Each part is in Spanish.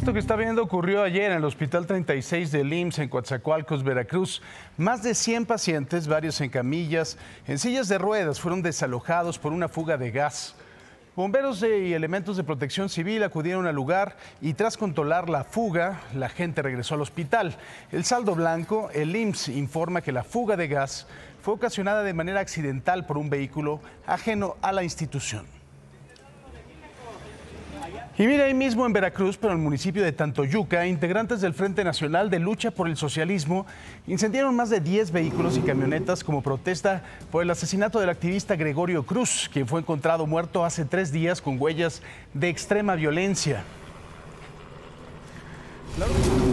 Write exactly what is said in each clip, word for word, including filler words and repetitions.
Esto que está viendo ocurrió ayer en el Hospital treinta y seis del I M S S en Coatzacoalcos, Veracruz. Más de cien pacientes, varios en camillas, en sillas de ruedas, fueron desalojados por una fuga de gas. Bomberos y elementos de protección civil acudieron al lugar y tras controlar la fuga, la gente regresó al hospital. El saldo blanco, el I M S S informa que la fuga de gas fue ocasionada de manera accidental por un vehículo ajeno a la institución. Y mira, ahí mismo en Veracruz, pero en el municipio de Tantoyuca, integrantes del Frente Nacional de Lucha por el Socialismo incendiaron más de diez vehículos y camionetas como protesta por el asesinato del activista Gregorio Cruz, quien fue encontrado muerto hace tres días con huellas de extrema violencia. Claro.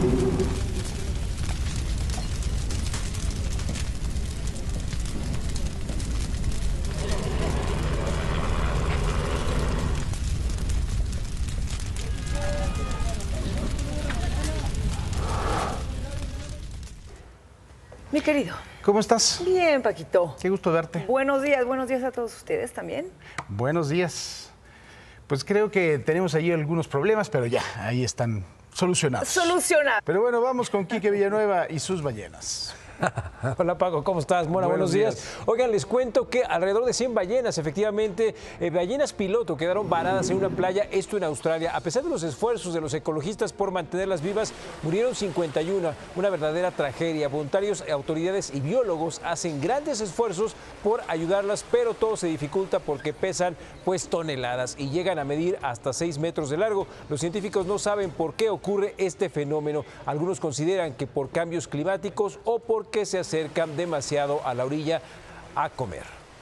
Mi querido. ¿Cómo estás? Bien, Paquito. Qué gusto verte. Buenos días, buenos días a todos ustedes también. Buenos días. Pues creo que tenemos ahí algunos problemas, pero ya, ahí están solucionados. Solucionados. Pero bueno, vamos con Quique Villanueva y sus ballenas. Hola Paco, ¿cómo estás? Mona, buenos, buenos días. días. Oigan, les cuento que alrededor de cien ballenas, efectivamente, eh, ballenas piloto quedaron varadas en una playa, esto en Australia. A pesar de los esfuerzos de los ecologistas por mantenerlas vivas, murieron cincuenta y una, una verdadera tragedia. Voluntarios, autoridades y biólogos hacen grandes esfuerzos por ayudarlas, pero todo se dificulta porque pesan pues toneladas y llegan a medir hasta seis metros de largo. Los científicos no saben por qué ocurre este fenómeno. Algunos consideran que por cambios climáticos o por que se acercan demasiado a la orilla a comer.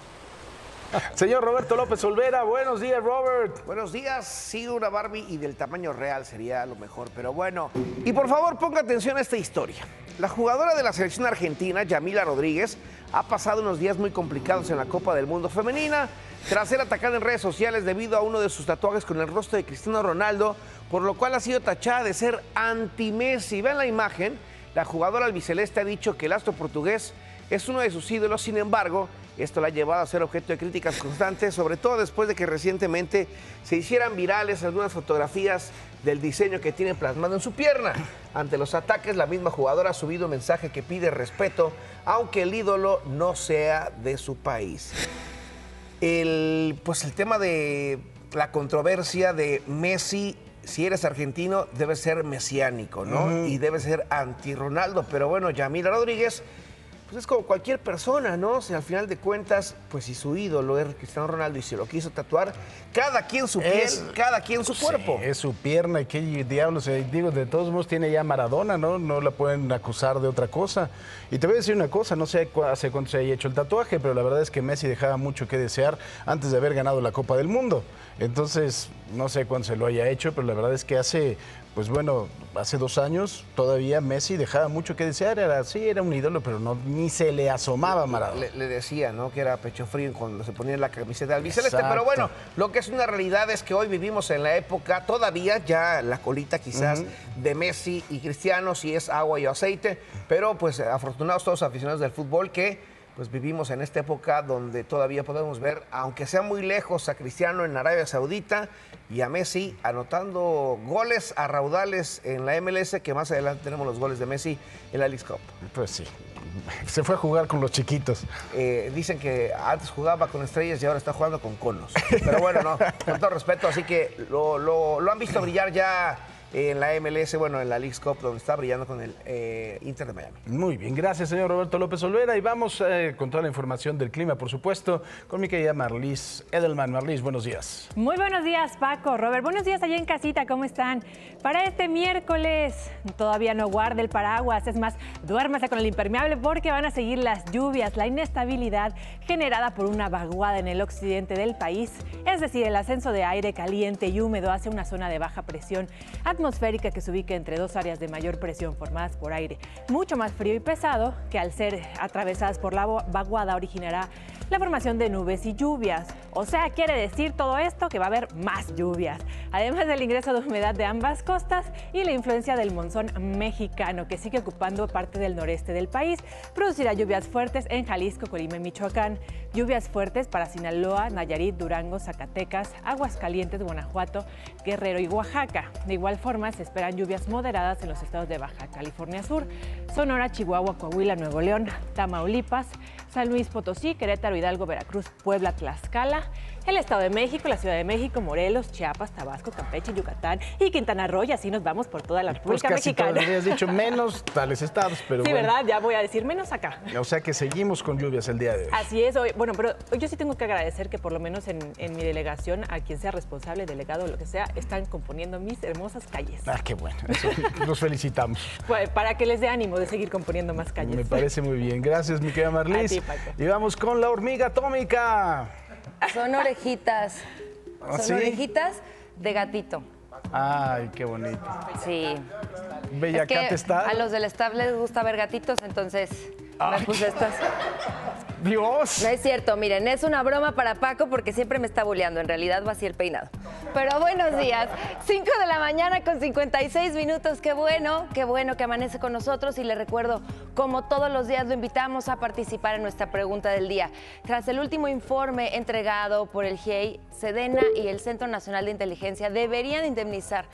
Señor Roberto López Olvera, buenos días, Robert. Buenos días, sí, una Barbie y del tamaño real sería lo mejor, pero bueno. Y por favor, ponga atención a esta historia. La jugadora de la selección argentina, Yamila Rodríguez, ha pasado unos días muy complicados en la Copa del Mundo Femenina tras ser atacada en redes sociales debido a uno de sus tatuajes con el rostro de Cristiano Ronaldo, por lo cual ha sido tachada de ser anti-Messi. Vean la imagen. La jugadora albiceleste ha dicho que el astro portugués es uno de sus ídolos, sin embargo, esto la ha llevado a ser objeto de críticas constantes, sobre todo después de que recientemente se hicieran virales algunas fotografías del diseño que tiene plasmado en su pierna. Ante los ataques, la misma jugadora ha subido un mensaje que pide respeto, aunque el ídolo no sea de su país. El, pues el tema de la controversia de Messi. Si eres argentino, debe ser mesiánico, ¿no? Uh-huh. Y debe ser anti-Ronaldo. Pero bueno, Yamila Rodríguez, pues es como cualquier persona, ¿no? O sea, al final de cuentas, pues si su ídolo es Cristiano Ronaldo y se lo quiso tatuar, cada quien su piel, es, cada quien su cuerpo. Sí, es su pierna, y qué diablos. Digo, de todos modos tiene ya Maradona, ¿no? No la pueden acusar de otra cosa. Y te voy a decir una cosa, no sé hace cuánto se haya hecho el tatuaje, pero la verdad es que Messi dejaba mucho que desear antes de haber ganado la Copa del Mundo. Entonces, no sé cuándo se lo haya hecho, pero la verdad es que hace, pues bueno, hace dos años todavía Messi dejaba mucho que desear. Era sí, era un ídolo, pero no ni se le asomaba a Maradona. Le, le decía, ¿no? Que era pecho frío cuando se ponía la camiseta albiceleste. Pero bueno, lo que es una realidad es que hoy vivimos en la época, todavía ya la colita quizás uh-huh. de Messi y Cristiano, si es agua y aceite, pero pues afortunados todos los aficionados del fútbol que pues vivimos en esta época donde todavía podemos ver, aunque sea muy lejos, a Cristiano en Arabia Saudita y a Messi anotando goles a raudales en la M L S, que más adelante tenemos los goles de Messi en la Leagues Cup. Pues sí, se fue a jugar con los chiquitos. Eh, dicen que antes jugaba con estrellas y ahora está jugando con conos. Pero bueno, no, con todo respeto, así que lo, lo, lo han visto brillar ya en la M L S, bueno, en la Leagues Cup, donde está brillando con el eh, Inter de Miami. Muy bien, gracias, señor Roberto López Olvera. Y vamos eh, con toda la información del clima, por supuesto, con mi querida Marlis Edelman. Marlis, buenos días. Muy buenos días, Paco, Robert. Buenos días allá en casita, ¿cómo están? Para este miércoles, todavía no guarde el paraguas, es más, duérmase con el impermeable porque van a seguir las lluvias, la inestabilidad generada por una vaguada en el occidente del país, es decir, el ascenso de aire caliente y húmedo hacia una zona de baja presión atmosférica que se ubica entre dos áreas de mayor presión formadas por aire mucho más frío y pesado, que al ser atravesadas por la vaguada originará la formación de nubes y lluvias. O sea, quiere decir todo esto que va a haber más lluvias. Además del ingreso de humedad de ambas costas y la influencia del monzón mexicano, que sigue ocupando parte del noreste del país, producirá lluvias fuertes en Jalisco, Colima y Michoacán. Lluvias fuertes para Sinaloa, Nayarit, Durango, Zacatecas, Aguascalientes, Guanajuato, Guerrero y Oaxaca. De igual forma, se esperan lluvias moderadas en los estados de Baja California Sur, Sonora, Chihuahua, Coahuila, Nuevo León, Tamaulipas, San Luis Potosí, Querétaro, Hidalgo, Veracruz, Puebla, Tlaxcala, el Estado de México, la Ciudad de México, Morelos, Chiapas, Tabasco, Campeche, Yucatán y Quintana Roo, y así nos vamos por toda la República pues casi Mexicana. Todos habías dicho menos tales estados, pero sí, bueno. ¿verdad? Ya voy a decir menos acá. O sea que seguimos con lluvias el día de hoy. Así es, hoy, bueno, pero yo sí tengo que agradecer que por lo menos en, en mi delegación, a quien sea responsable, delegado o lo que sea, están componiendo mis hermosas calles. Ah, qué bueno, eso, los felicitamos. Pues, para que les dé ánimo de seguir componiendo más calles. Me parece muy bien. Gracias, mi querida Marlis. A ti, Paco. Y vamos con la hormiga atómica. Son orejitas. ¿Ah, Son sí? orejitas de gatito. Ay, qué bonito. Sí. Bella Es que Cat está. a los del staff les gusta ver gatitos, entonces Ay. me puse estas. Dios. No es cierto, miren, es una broma para Paco porque siempre me está bulleando. En realidad va así el peinado. Pero buenos días. cinco de la mañana con cincuenta y seis minutos. Qué bueno, qué bueno que amanece con nosotros. Y le recuerdo, como todos los días, lo invitamos a participar en nuestra pregunta del día. Tras el último informe entregado por el G I E I, Sedena y el Centro Nacional de Inteligencia deberían indemnizar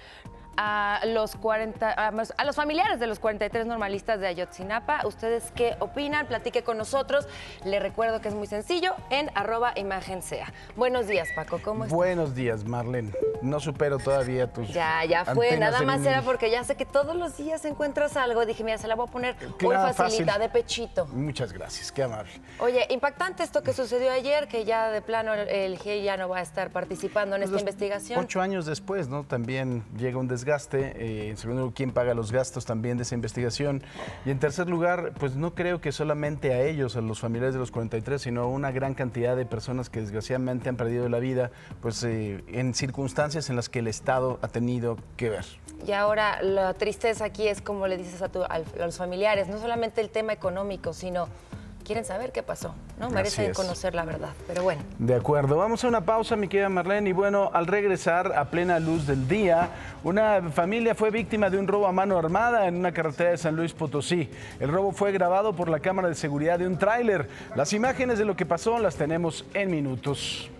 a los, cuarenta, a los familiares de los cuarenta y tres normalistas de Ayotzinapa. ¿Ustedes qué opinan? Platique con nosotros. Les recuerdo que es muy sencillo en arroba imagen sea. Buenos días, Paco. ¿Cómo estás? Buenos días, Marlene. No supero todavía tus Ya, ya fue. antenas Nada de más vinil. era porque ya sé que todos los días encuentras algo. Dije, mira, se la voy a poner hoy Claro, facilita, fácil. de pechito. Muchas gracias, qué amable. Oye, impactante esto que sucedió ayer, que ya de plano el, el G I E I ya no va a estar participando en esta Pues, investigación. Ocho años después, ¿no? También llega un desgaste. Eh, en segundo lugar, ¿quién paga los gastos también de esa investigación? Y en tercer lugar, pues no creo que solamente a ellos, a los familiares de los cuarenta y tres, sino a una gran cantidad de personas que desgraciadamente han perdido la vida, pues eh, en circunstancias en las que el Estado ha tenido que ver. Y ahora la tristeza aquí es como le dices a, tu, a los familiares, no solamente el tema económico, sino quieren saber qué pasó, ¿no? Así Merecen es. conocer la verdad, pero bueno. De acuerdo, vamos a una pausa, mi querida Marlene, y bueno, al regresar a plena luz del día, una familia fue víctima de un robo a mano armada en una carretera de San Luis Potosí. El robo fue grabado por la cámara de seguridad de un tráiler. Las imágenes de lo que pasó las tenemos en minutos.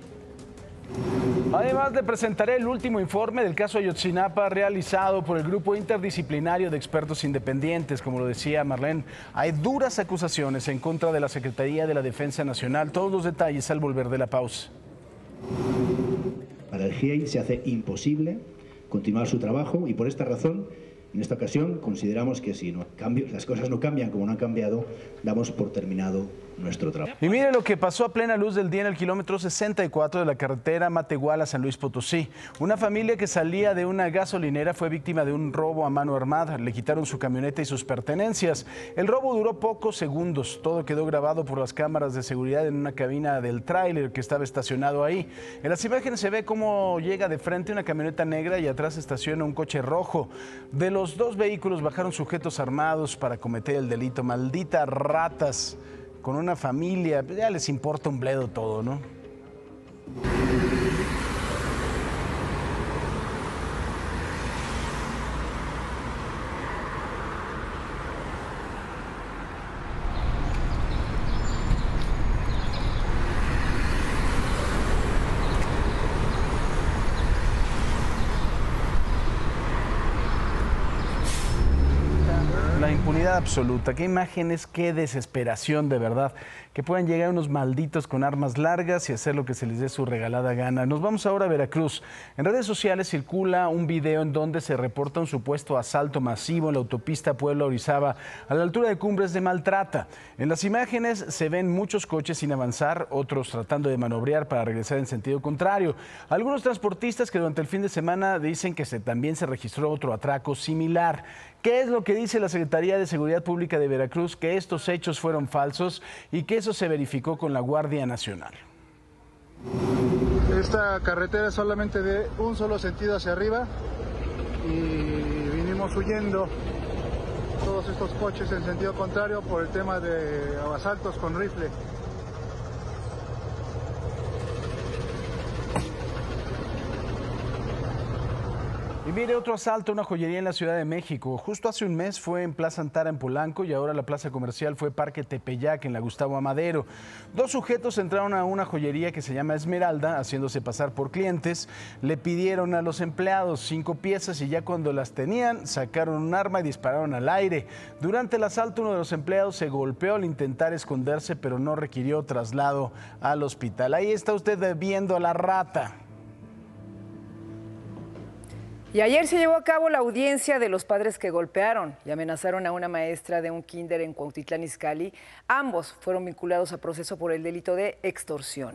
Además, le presentaré el último informe del caso Ayotzinapa realizado por el Grupo Interdisciplinario de Expertos Independientes. Como lo decía Marlene, hay duras acusaciones en contra de la Secretaría de la Defensa Nacional. Todos los detalles al volver de la pausa. Para el G I E I se hace imposible continuar su trabajo y por esta razón, en esta ocasión, consideramos que si no cambio, las cosas no cambian como no han cambiado, damos por terminado nuestro trabajo. Y mire lo que pasó a plena luz del día en el kilómetro sesenta y cuatro de la carretera Matehuala, San Luis Potosí. Una familia que salía de una gasolinera fue víctima de un robo a mano armada. Le quitaron su camioneta y sus pertenencias. El robo duró pocos segundos. Todo quedó grabado por las cámaras de seguridad en una cabina del tráiler que estaba estacionado ahí. En las imágenes se ve cómo llega de frente una camioneta negra y atrás estaciona un coche rojo. De los dos vehículos bajaron sujetos armados para cometer el delito. Malditas ratas. Con una familia, ya les importa un bledo todo, ¿no? La impunidad absoluta, qué imágenes, qué desesperación de verdad, que puedan llegar unos malditos con armas largas y hacer lo que se les dé su regalada gana. Nos vamos ahora a Veracruz. En redes sociales circula un video en donde se reporta un supuesto asalto masivo en la autopista Puebla-Orizaba a la altura de Cumbres de Maltrata. En las imágenes se ven muchos coches sin avanzar, otros tratando de manobrear para regresar en sentido contrario. Algunos transportistas que durante el fin de semana dicen que se, también se registró otro atraco similar. ¿Qué es lo que dice la Secretaría de Seguridad Pública de Veracruz? Que estos hechos fueron falsos y que eso se verificó con la Guardia Nacional. Esta carretera es solamente de un solo sentido hacia arriba y vinimos huyendo todos estos coches en sentido contrario por el tema de asaltos con rifle. Y mire, otro asalto a una joyería en la Ciudad de México. Justo hace un mes fue en Plaza Antara en Polanco y ahora la plaza comercial fue Parque Tepeyac en la Gustavo Amadero. Dos sujetos entraron a una joyería que se llama Esmeralda, haciéndose pasar por clientes. Le pidieron a los empleados cinco piezas y ya cuando las tenían, sacaron un arma y dispararon al aire. Durante el asalto, uno de los empleados se golpeó al intentar esconderse, pero no requirió traslado al hospital. Ahí está usted viendo a la rata. Y ayer se llevó a cabo la audiencia de los padres que golpearon y amenazaron a una maestra de un kinder en Cuautitlán Izcalli. Ambos fueron vinculados a proceso por el delito de extorsión.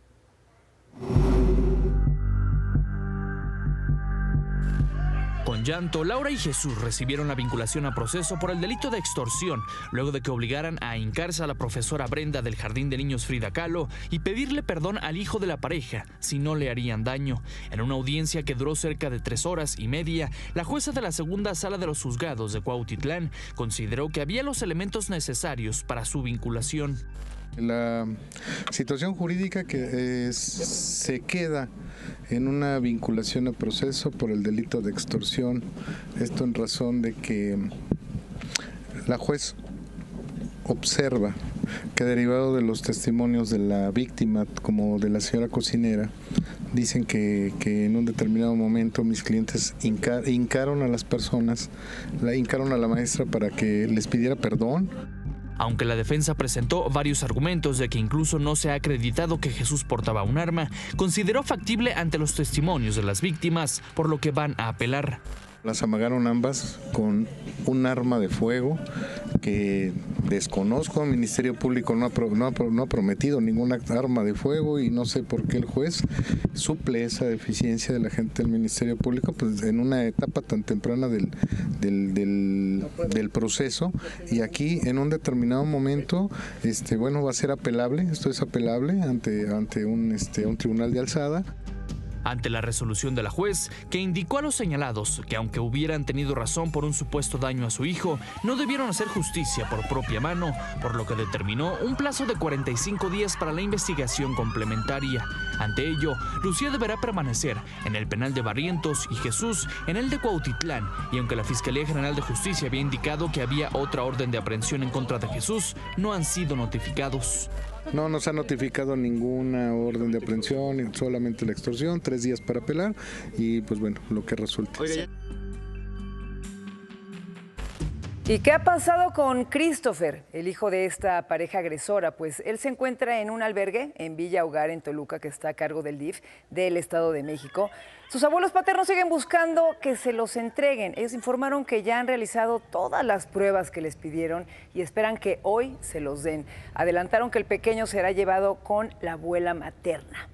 Con llanto, Laura y Jesús recibieron la vinculación a proceso por el delito de extorsión, luego de que obligaran a hincarse a la profesora Brenda del Jardín de Niños Frida Kahlo y pedirle perdón al hijo de la pareja si no le harían daño. En una audiencia que duró cerca de tres horas y media, la jueza de la segunda sala de los juzgados de Cuautitlán consideró que había los elementos necesarios para su vinculación. La situación jurídica que es, se queda en una vinculación a proceso por el delito de extorsión, esto en razón de que la juez observa que derivado de los testimonios de la víctima como de la señora cocinera, dicen que, que en un determinado momento mis clientes hinca, hincaron a las personas, la hincaron a la maestra para que les pidiera perdón. Aunque la defensa presentó varios argumentos de que incluso no se ha acreditado que Jesús portaba un arma, consideró factible ante los testimonios de las víctimas, por lo que van a apelar. Las amagaron ambas con un arma de fuego que desconozco. El Ministerio Público no ha, no, ha, no ha prometido ninguna arma de fuego y no sé por qué el juez suple esa deficiencia de la gente del Ministerio Público pues, en una etapa tan temprana del, del, del, del proceso. Y aquí en un determinado momento, este, bueno, va a ser apelable, esto es apelable ante, ante un, este, un tribunal de alzada. Ante la resolución de la juez, que indicó a los señalados que aunque hubieran tenido razón por un supuesto daño a su hijo, no debieron hacer justicia por propia mano, por lo que determinó un plazo de cuarenta y cinco días para la investigación complementaria. Ante ello, Lucía deberá permanecer en el penal de Barrientos y Jesús en el de Cuautitlán, y aunque la Fiscalía General de Justicia había indicado que había otra orden de aprehensión en contra de Jesús, no han sido notificados. No nos ha notificado ninguna orden de aprehensión, solamente la extorsión, tres días para apelar y pues bueno, lo que resulte. Oiga, ¿y qué ha pasado con Christopher, el hijo de esta pareja agresora? Pues él se encuentra en un albergue en Villa Hogar, en Toluca, que está a cargo del D I F del Estado de México. Sus abuelos paternos siguen buscando que se los entreguen. Ellos informaron que ya han realizado todas las pruebas que les pidieron y esperan que hoy se los den. Adelantaron que el pequeño será llevado con la abuela materna.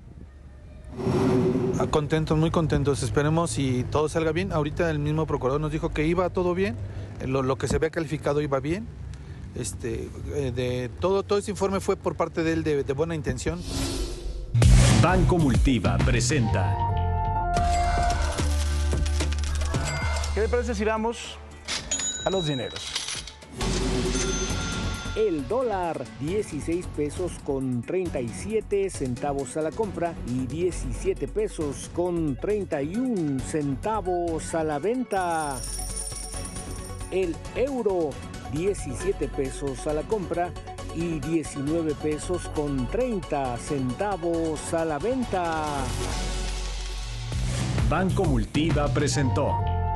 Contentos, muy contentos. Esperemos y todo salga bien. Ahorita el mismo procurador nos dijo que iba todo bien. Lo, lo que se había calificado iba bien. Este, de, todo, todo ese informe fue por parte de él de, de buena intención. Banco Multiva presenta. ¿Qué le parece si vamos a los dineros? El dólar, dieciséis pesos con treinta y siete centavos a la compra y diecisiete pesos con treinta y un centavos a la venta. El euro, diecisiete pesos a la compra y diecinueve pesos con treinta centavos a la venta. Banco Multiva presentó.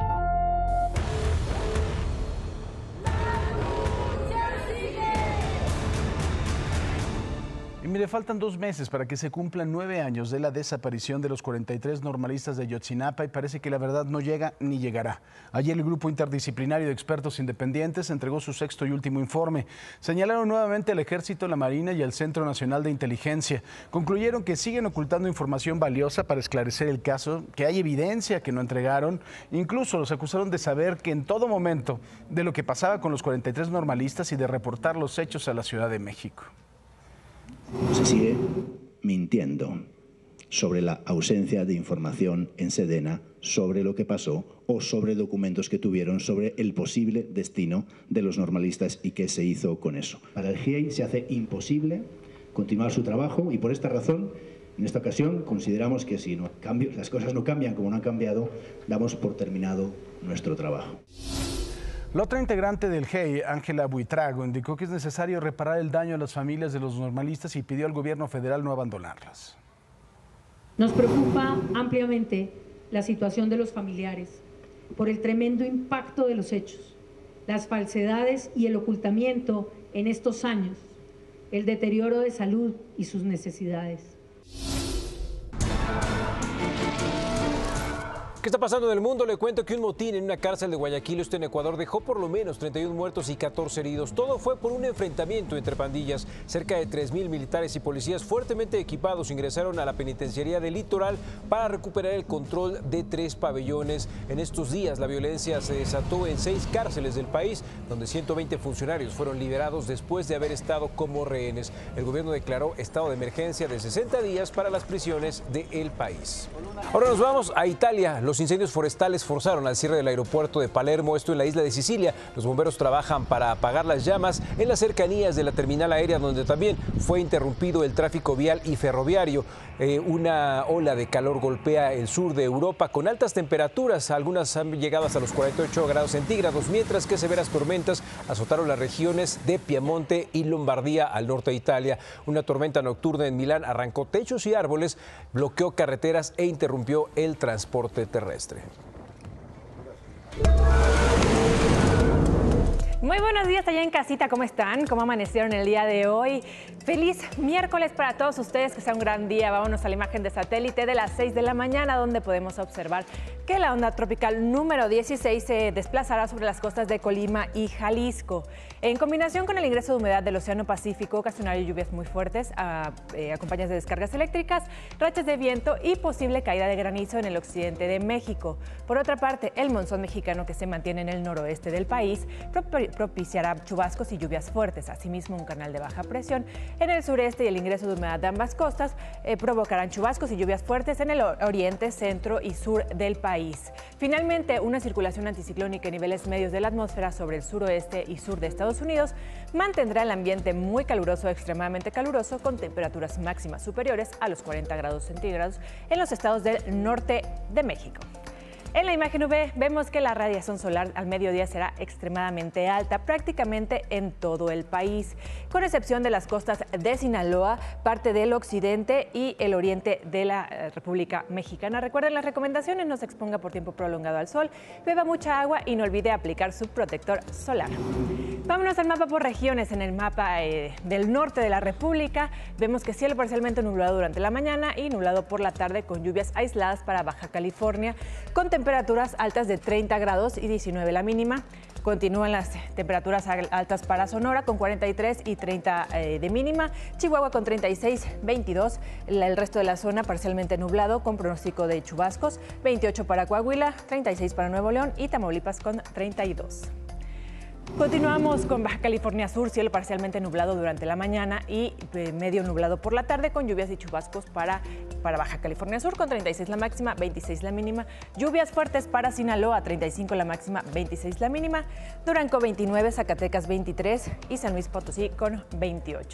Mire, faltan dos meses para que se cumplan nueve años de la desaparición de los cuarenta y tres normalistas de Ayotzinapa y parece que la verdad no llega ni llegará. Ayer el grupo interdisciplinario de expertos independientes entregó su sexto y último informe. Señalaron nuevamente al Ejército, la Marina y al Centro Nacional de Inteligencia. Concluyeron que siguen ocultando información valiosa para esclarecer el caso, que hay evidencia que no entregaron. Incluso los acusaron de saber que en todo momento de lo que pasaba con los cuarenta y tres normalistas y de reportar los hechos a la Ciudad de México. Se sigue mintiendo sobre la ausencia de información en Sedena sobre lo que pasó o sobre documentos que tuvieron sobre el posible destino de los normalistas y qué se hizo con eso. Para el G I E I se hace imposible continuar su trabajo y por esta razón, En esta ocasión consideramos que si no cambio, las cosas no cambian como no han cambiado, damos por terminado nuestro trabajo. La otra integrante del G E I, Ángela Buitrago, indicó que es necesario reparar el daño a las familias de los normalistas y pidió al gobierno federal no abandonarlas. Nos preocupa ampliamente la situación de los familiares por el tremendo impacto de los hechos, las falsedades y el ocultamiento en estos años, el deterioro de salud y sus necesidades. ¿Qué está pasando en el mundo? Le cuento que un motín en una cárcel de Guayaquil, esto en Ecuador, dejó por lo menos treinta y un muertos y catorce heridos. Todo fue por un enfrentamiento entre pandillas. Cerca de tres mil militares y policías fuertemente equipados ingresaron a la penitenciaría del Litoral para recuperar el control de tres pabellones. En estos días la violencia se desató en seis cárceles del país, donde ciento veinte funcionarios fueron liberados después de haber estado como rehenes. El gobierno declaró estado de emergencia de sesenta días para las prisiones del país. Ahora nos vamos a Italia. Los incendios forestales forzaron al cierre del aeropuerto de Palermo, esto en la isla de Sicilia. Los bomberos trabajan para apagar las llamas en las cercanías de la terminal aérea, donde también fue interrumpido el tráfico vial y ferroviario. Eh, una ola de calor golpea el sur de Europa con altas temperaturas. Algunas han llegado hasta los cuarenta y ocho grados centígrados, mientras que severas tormentas azotaron las regiones de Piemonte y Lombardía al norte de Italia. Una tormenta nocturna en Milán arrancó techos y árboles, bloqueó carreteras e interrumpió el transporte terrestre. Muy buenos días allá en casita, ¿cómo están? ¿Cómo amanecieron el día de hoy? Feliz miércoles para todos ustedes, que sea un gran día. Vámonos a la imagen de satélite de las seis de la mañana, donde podemos observar que la onda tropical número dieciséis se desplazará sobre las costas de Colima y Jalisco. En combinación con el ingreso de humedad del Océano Pacífico, ocasionará lluvias muy fuertes, a, eh, acompañadas de descargas eléctricas, rachas de viento y posible caída de granizo en el occidente de México. Por otra parte, el monzón mexicano, que se mantiene en el noroeste del país, propiciará chubascos y lluvias fuertes. Asimismo, un canal de baja presión en el sureste y el ingreso de humedad de ambas costas eh, provocarán chubascos y lluvias fuertes en el oriente, centro y sur del país. Finalmente, una circulación anticiclónica en niveles medios de la atmósfera sobre el suroeste y sur de Estados Unidos mantendrá el ambiente muy caluroso o extremadamente caluroso, con temperaturas máximas superiores a los cuarenta grados centígrados en los estados del norte de México. En la imagen U V vemos que la radiación solar al mediodía será extremadamente alta prácticamente en todo el país, con excepción de las costas de Sinaloa, parte del occidente y el oriente de la República Mexicana. Recuerden las recomendaciones: no se exponga por tiempo prolongado al sol, beba mucha agua y no olvide aplicar su protector solar. Vámonos al mapa por regiones. En el mapa eh, del norte de la República vemos que cielo parcialmente nublado durante la mañana y nublado por la tarde, con lluvias aisladas para Baja California, con temperaturas altas de treinta grados y diecinueve la mínima. Continúan las temperaturas altas para Sonora, con cuarenta y tres y treinta eh, de mínima. Chihuahua con treinta y seis, veintidós. El resto de la zona parcialmente nublado, con pronóstico de chubascos. veintiocho para Coahuila, treinta y seis para Nuevo León y Tamaulipas con treinta y dos. Continuamos con Baja California Sur, cielo parcialmente nublado durante la mañana y medio nublado por la tarde, con lluvias y chubascos para, para Baja California Sur, con treinta y seis la máxima, veintiséis la mínima. Lluvias fuertes para Sinaloa, treinta y cinco la máxima, veintiséis la mínima. Durango veintinueve, Zacatecas veintitrés y San Luis Potosí con veintiocho.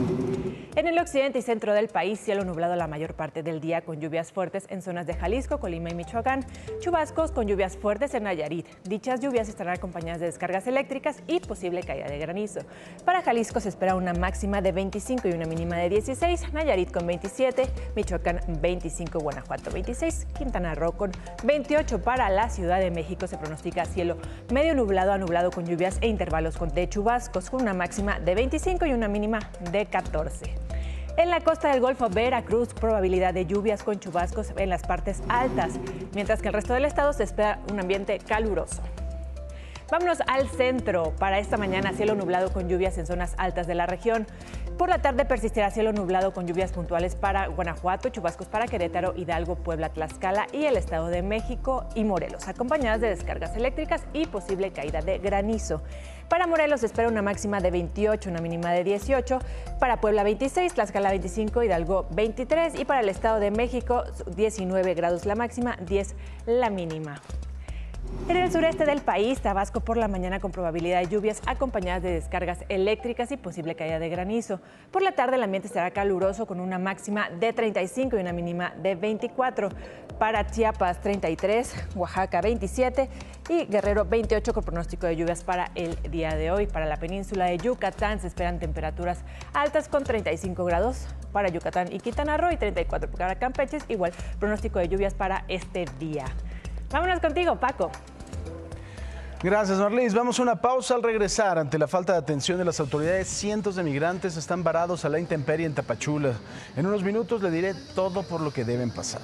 En el occidente y centro del país, cielo nublado la mayor parte del día, con lluvias fuertes en zonas de Jalisco, Colima y Michoacán. Chubascos con lluvias fuertes en Nayarit. Dichas lluvias estarán acompañadas de descargas eléctricas y posible caída de granizo. Para Jalisco se espera una máxima de veinticinco y una mínima de dieciséis, Nayarit con veintisiete, Michoacán veinticinco, Guanajuato veintiséis, Quintana Roo con veintiocho. Para la Ciudad de México se pronostica cielo medio nublado a nublado, con lluvias e intervalos de chubascos, con una máxima de veinticinco y una mínima de catorce. En la costa del Golfo, Veracruz, probabilidad de lluvias con chubascos en las partes altas, mientras que el resto del estado se espera un ambiente caluroso. Vámonos al centro. Para esta mañana, cielo nublado con lluvias en zonas altas de la región. Por la tarde persistirá cielo nublado con lluvias puntuales para Guanajuato, chubascos para Querétaro, Hidalgo, Puebla, Tlaxcala y el Estado de México y Morelos, acompañadas de descargas eléctricas y posible caída de granizo. Para Morelos se espera una máxima de veintiocho, una mínima de dieciocho. Para Puebla veintiséis, Tlaxcala veinticinco, Hidalgo veintitrés y para el Estado de México diecinueve grados la máxima, diez la mínima. En el sureste del país, Tabasco por la mañana con probabilidad de lluvias acompañadas de descargas eléctricas y posible caída de granizo. Por la tarde el ambiente estará caluroso con una máxima de treinta y cinco y una mínima de veinticuatro. Para Chiapas treinta y tres, Oaxaca veintisiete y Guerrero veintiocho con pronóstico de lluvias para el día de hoy. Para la península de Yucatán se esperan temperaturas altas con treinta y cinco grados para Yucatán y Quintana Roo y treinta y cuatro para Campeche. Igual pronóstico de lluvias para este día. Vámonos contigo, Paco. Gracias, Marlis. Vamos a una pausa. Al regresar, ante la falta de atención de las autoridades, cientos de migrantes están varados a la intemperie en Tapachula. En unos minutos le diré todo por lo que deben pasar.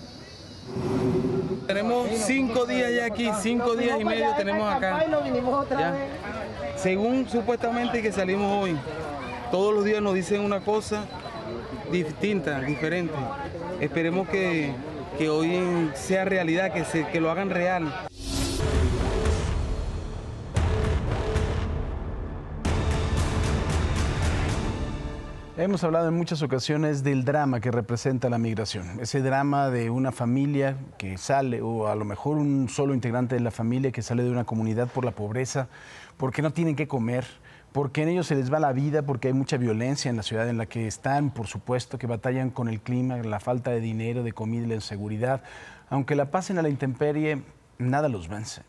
Tenemos cinco días ya aquí, cinco días y medio tenemos acá. Ya. Según supuestamente que salimos hoy, todos los días nos dicen una cosa distinta, diferente. Esperemos que, que hoy sea realidad, que, se, que lo hagan real. Hemos hablado en muchas ocasiones del drama que representa la migración, ese drama de una familia que sale, o a lo mejor un solo integrante de la familia que sale de una comunidad por la pobreza, porque no tienen qué comer, porque en ellos se les va la vida, porque hay mucha violencia en la ciudad en la que están, por supuesto, que batallan con el clima, la falta de dinero, de comida y la inseguridad. Aunque la pasen a la intemperie, nada los vence.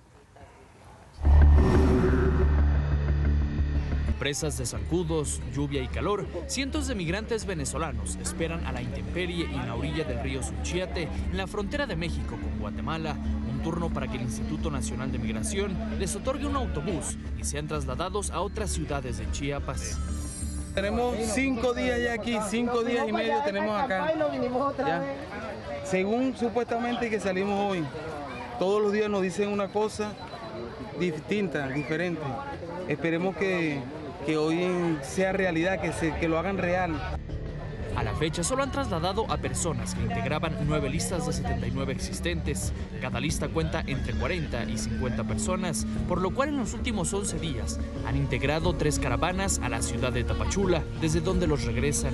Presas de zancudos, lluvia y calor, cientos de migrantes venezolanos esperan a la intemperie y en la orilla del río Suchiate, en la frontera de México con Guatemala, un turno para que el Instituto Nacional de Migración les otorgue un autobús y sean trasladados a otras ciudades de Chiapas. Tenemos cinco días ya aquí, cinco días y medio tenemos acá. Ya. Según supuestamente que salimos hoy, todos los días nos dicen una cosa distinta, diferente. Esperemos que que hoy sea realidad, que, se, que lo hagan real. A la fecha solo han trasladado a personas que integraban nueve listas de setenta y nueve existentes. Cada lista cuenta entre cuarenta y cincuenta personas, por lo cual en los últimos once días han integrado tres caravanas a la ciudad de Tapachula, desde donde los regresan.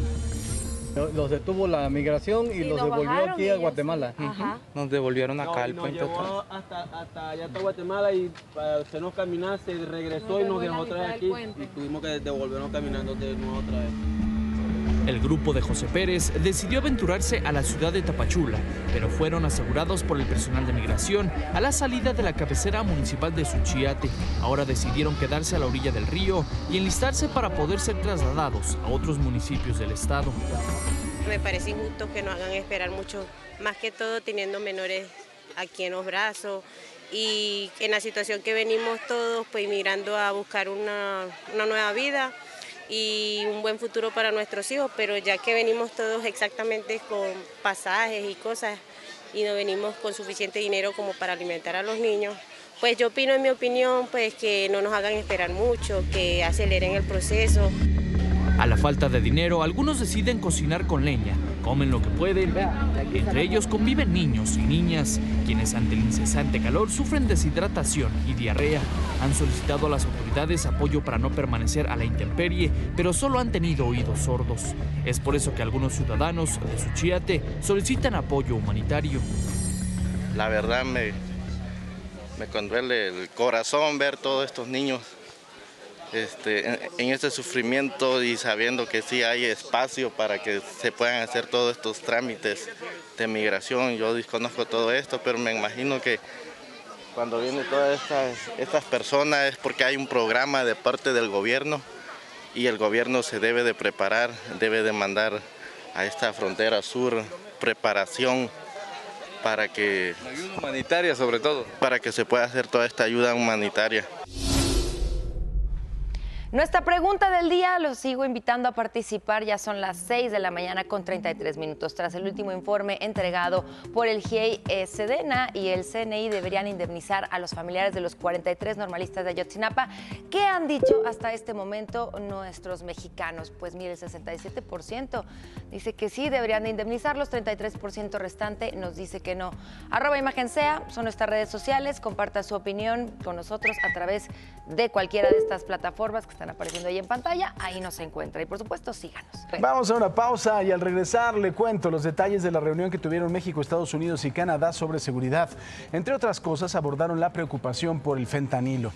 Los detuvo la migración y, y los devolvió aquí a Guatemala. Ajá. Nos devolvieron acá al puente. Hasta, hasta allá hasta Guatemala y uh, se nos caminó, se regresó nos y nos dejó otra vez aquí y tuvimos que devolvernos caminando de nuevo otra vez. El grupo de José Pérez decidió aventurarse a la ciudad de Tapachula, pero fueron asegurados por el personal de migración a la salida de la cabecera municipal de Suchiate. Ahora decidieron quedarse a la orilla del río y enlistarse para poder ser trasladados a otros municipios del estado. Me parece injusto que nos hagan esperar mucho, más que todo teniendo menores aquí en los brazos y en la situación que venimos todos, pues migrando a buscar una, una nueva vida y un buen futuro para nuestros hijos, pero ya que venimos todos exactamente con pasajes y cosas y no venimos con suficiente dinero como para alimentar a los niños, pues yo opino, en mi opinión, pues que no nos hagan esperar mucho, que aceleren el proceso. A la falta de dinero, algunos deciden cocinar con leña, comen lo que pueden. Entre ellos conviven niños y niñas, quienes ante el incesante calor sufren deshidratación y diarrea. Han solicitado a las autoridades apoyo para no permanecer a la intemperie, pero solo han tenido oídos sordos. Es por eso que algunos ciudadanos de Suchiate solicitan apoyo humanitario. La verdad me, me conduele el corazón ver todos estos niños Este, en, en este sufrimiento y sabiendo que sí hay espacio para que se puedan hacer todos estos trámites de migración. Yo desconozco todo esto, pero me imagino que cuando vienen todas estas, estas personas es porque hay un programa de parte del gobierno y el gobierno se debe de preparar, debe de mandar a esta frontera sur preparación para que... Ayuda humanitaria sobre todo. Para que se pueda hacer toda esta ayuda humanitaria. Nuestra pregunta del día, los sigo invitando a participar, ya son las seis de la mañana con treinta y tres minutos. Tras el último informe entregado por el G I E I, Sedena y el C N I deberían indemnizar a los familiares de los cuarenta y tres normalistas de Ayotzinapa. ¿Qué han dicho hasta este momento nuestros mexicanos? Pues mire, el sesenta y siete por ciento dice que sí, deberían de indemnizarlos, treinta y tres por ciento restante nos dice que no. Arroba Imagen Sea son nuestras redes sociales, comparta su opinión con nosotros a través de cualquiera de estas plataformas que están apareciendo ahí en pantalla, ahí nos encuentra. Y por supuesto, síganos. Ven. Vamos a una pausa y al regresar le cuento los detalles de la reunión que tuvieron México, Estados Unidos y Canadá sobre seguridad. Entre otras cosas, abordaron la preocupación por el fentanilo.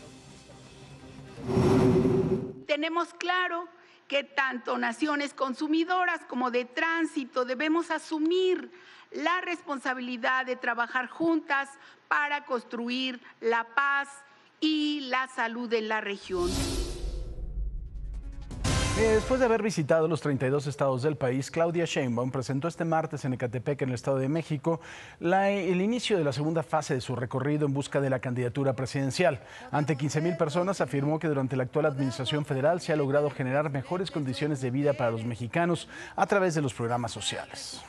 Tenemos claro que tanto naciones consumidoras como de tránsito debemos asumir la responsabilidad de trabajar juntas para construir la paz y la salud en la región. Después de haber visitado los treinta y dos estados del país, Claudia Sheinbaum presentó este martes en Ecatepec, en el Estado de México, la, el inicio de la segunda fase de su recorrido en busca de la candidatura presidencial. Ante quince mil personas, afirmó que durante la actual administración federal se ha logrado generar mejores condiciones de vida para los mexicanos a través de los programas sociales.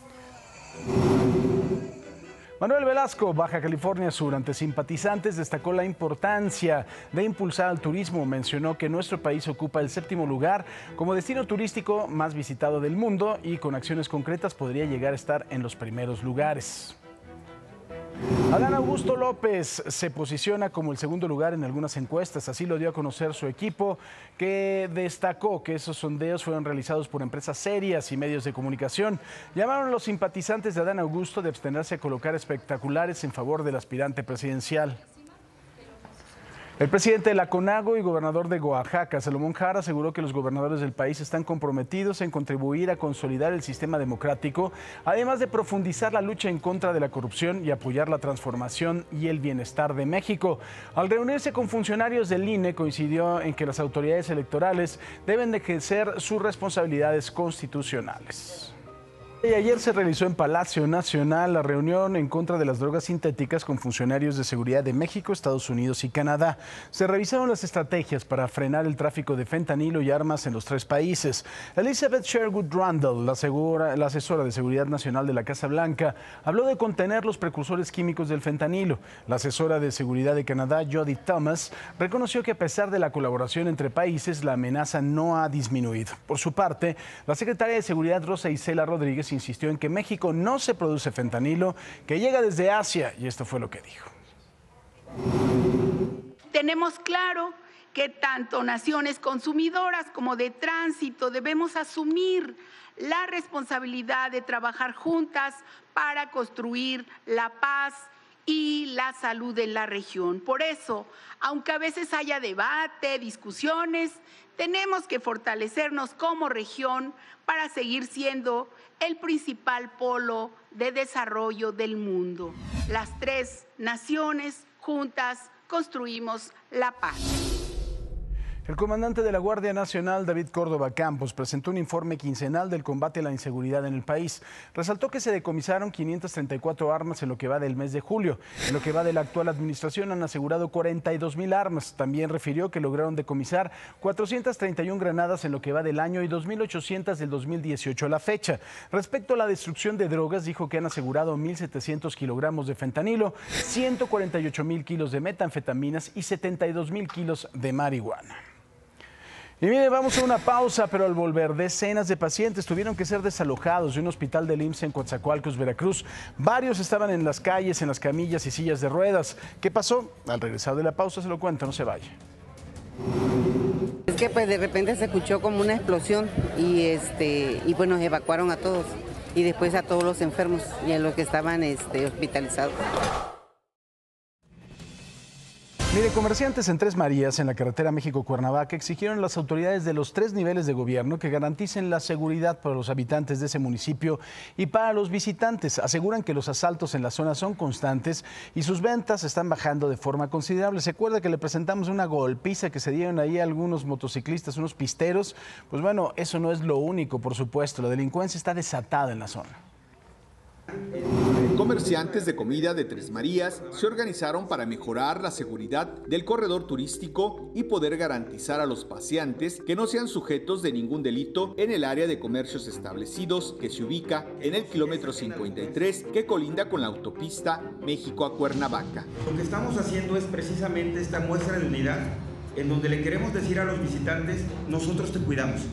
Manuel Velasco, Baja California Sur, ante simpatizantes, destacó la importancia de impulsar al turismo. Mencionó que nuestro país ocupa el séptimo lugar como destino turístico más visitado del mundo y con acciones concretas podría llegar a estar en los primeros lugares. Adán Augusto López se posiciona como el segundo lugar en algunas encuestas, así lo dio a conocer su equipo, que destacó que esos sondeos fueron realizados por empresas serias y medios de comunicación. Llamaron a los simpatizantes de Adán Augusto de abstenerse a colocar espectaculares en favor del aspirante presidencial. El presidente de la CONAGO y gobernador de Oaxaca, Salomón Jara, aseguró que los gobernadores del país están comprometidos en contribuir a consolidar el sistema democrático, además de profundizar la lucha en contra de la corrupción y apoyar la transformación y el bienestar de México. Al reunirse con funcionarios del I N E, coincidió en que las autoridades electorales deben de ejercer sus responsabilidades constitucionales. Y ayer se realizó en Palacio Nacional la reunión en contra de las drogas sintéticas con funcionarios de seguridad de México, Estados Unidos y Canadá. Se revisaron las estrategias para frenar el tráfico de fentanilo y armas en los tres países. Elizabeth Sherwood Randall, la, segura, la asesora de Seguridad Nacional de la Casa Blanca, habló de contener los precursores químicos del fentanilo. La asesora de Seguridad de Canadá, Jody Thomas, reconoció que a pesar de la colaboración entre países, la amenaza no ha disminuido. Por su parte, la secretaria de Seguridad, Rosa Isela Rodríguez, insistió en que México no se produce fentanilo, que llega desde Asia, y esto fue lo que dijo. Tenemos claro que tanto naciones consumidoras como de tránsito debemos asumir la responsabilidad de trabajar juntas para construir la paz y la salud en la región. Por eso, aunque a veces haya debate, discusiones, tenemos que fortalecernos como región para seguir siendo el principal polo de desarrollo del mundo. Las tres naciones juntas construimos la paz. El comandante de la Guardia Nacional, David Córdoba Campos, presentó un informe quincenal del combate a la inseguridad en el país. Resaltó que se decomisaron quinientas treinta y cuatro armas en lo que va del mes de julio. En lo que va de la actual administración han asegurado cuarenta y dos mil armas. También refirió que lograron decomisar cuatrocientas treinta y una granadas en lo que va del año y dos mil ochocientas del dos mil dieciocho a la fecha. Respecto a la destrucción de drogas, dijo que han asegurado mil setecientos kilogramos de fentanilo, ciento cuarenta y ocho mil kilos de metanfetaminas y setenta y dos mil kilos de marihuana. Y mire, vamos a una pausa, pero al volver, decenas de pacientes tuvieron que ser desalojados de un hospital del I M S S en Coatzacoalcos, Veracruz. Varios estaban en las calles, en las camillas y sillas de ruedas. ¿Qué pasó? Al regresar de la pausa se lo cuento, no se vaya. Es que pues de repente se escuchó como una explosión y este y pues nos evacuaron a todos y después a todos los enfermos y a los que estaban este, hospitalizados. Mire, comerciantes en Tres Marías, en la carretera México-Cuernavaca, exigieron a las autoridades de los tres niveles de gobierno que garanticen la seguridad para los habitantes de ese municipio y para los visitantes. Aseguran que los asaltos en la zona son constantes y sus ventas están bajando de forma considerable. ¿Se acuerda que le presentamos una golpiza que se dieron ahí a algunos motociclistas, unos pisteros? Pues bueno, eso no es lo único, por supuesto. La delincuencia está desatada en la zona. Comerciantes de comida de Tres Marías se organizaron para mejorar la seguridad del corredor turístico y poder garantizar a los paseantes que no sean sujetos de ningún delito en el área de comercios establecidos que se ubica en el kilómetro cincuenta y tres que colinda con la autopista México a Cuernavaca. Lo que estamos haciendo es precisamente esta muestra de unidad en donde le queremos decir a los visitantes, nosotros te cuidamos.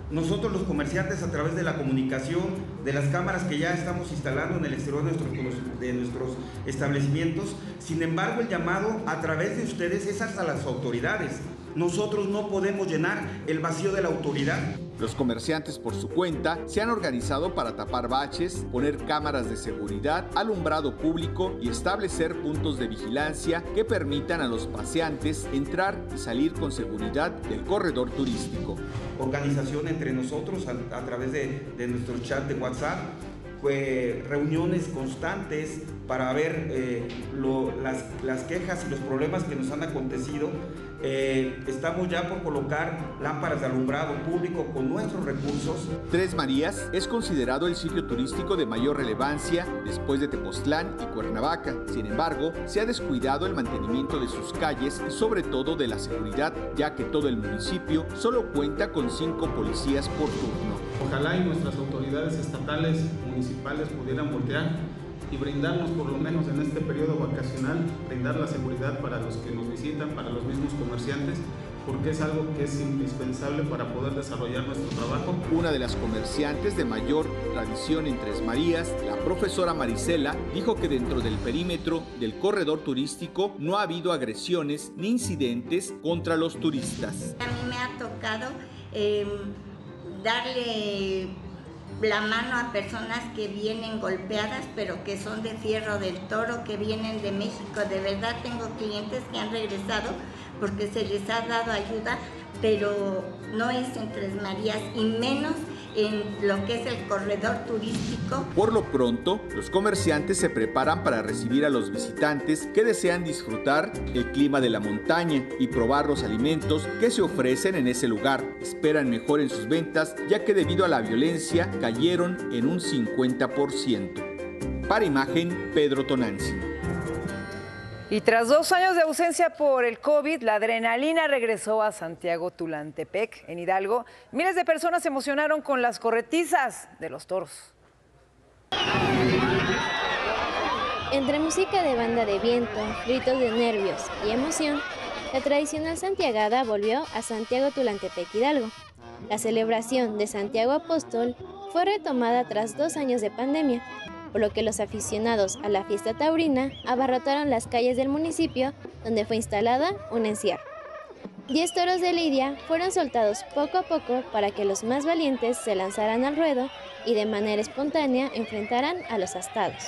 nosotros los comerciantes, a través de la comunicación, de las cámaras que ya estamos instalando en el exterior de nuestros, de nuestros establecimientos. Sin embargo, el llamado a través de ustedes es hasta las autoridades. Nosotros no podemos llenar el vacío de la autoridad. Los comerciantes, por su cuenta, se han organizado para tapar baches, poner cámaras de seguridad, alumbrado público y establecer puntos de vigilancia que permitan a los paseantes entrar y salir con seguridad del corredor turístico. Organización entre nosotros a, a través de, de nuestro chat de WhatsApp, pues, reuniones constantes para ver eh, lo, las, las quejas y los problemas que nos han acontecido. Eh, estamos ya por colocar lámparas de alumbrado público con nuestros recursos. Tres Marías es considerado el sitio turístico de mayor relevancia después de Tepoztlán y Cuernavaca. Sin embargo, se ha descuidado el mantenimiento de sus calles y sobre todo de la seguridad, ya que todo el municipio solo cuenta con cinco policías por turno. Ojalá y nuestras autoridades estatales, municipales pudieran voltear y brindarnos, por lo menos en este periodo vacacional, brindar la seguridad para los que nos visitan, para los mismos comerciantes, porque es algo que es indispensable para poder desarrollar nuestro trabajo. Una de las comerciantes de mayor tradición en Tres Marías, la profesora Marisela, dijo que dentro del perímetro del corredor turístico no ha habido agresiones ni incidentes contra los turistas. A mí me ha tocado eh, darle la mano a personas que vienen golpeadas, pero que son de Fierro del Toro, que vienen de México. De verdad tengo clientes que han regresado porque se les ha dado ayuda, pero no es en Tres Marías y menos en lo que es el corredor turístico. Por lo pronto, los comerciantes se preparan para recibir a los visitantes que desean disfrutar el clima de la montaña y probar los alimentos que se ofrecen en ese lugar. Esperan mejor en sus ventas, ya que debido a la violencia cayeron en un cincuenta por ciento. Para Imagen, Pedro Tonanzi. Y tras dos años de ausencia por el COVID, la adrenalina regresó a Santiago Tulantepec, en Hidalgo. Miles de personas se emocionaron con las corretizas de los toros. Entre música de banda de viento, gritos de nervios y emoción, la tradicional santiagada volvió a Santiago Tulantepec, Hidalgo. La celebración de Santiago Apóstol fue retomada tras dos años de pandemia, por lo que los aficionados a la fiesta taurina abarrotaron las calles del municipio, donde fue instalada un encierro. Diez toros de lidia fueron soltados poco a poco para que los más valientes se lanzaran al ruedo y de manera espontánea enfrentaran a los astados.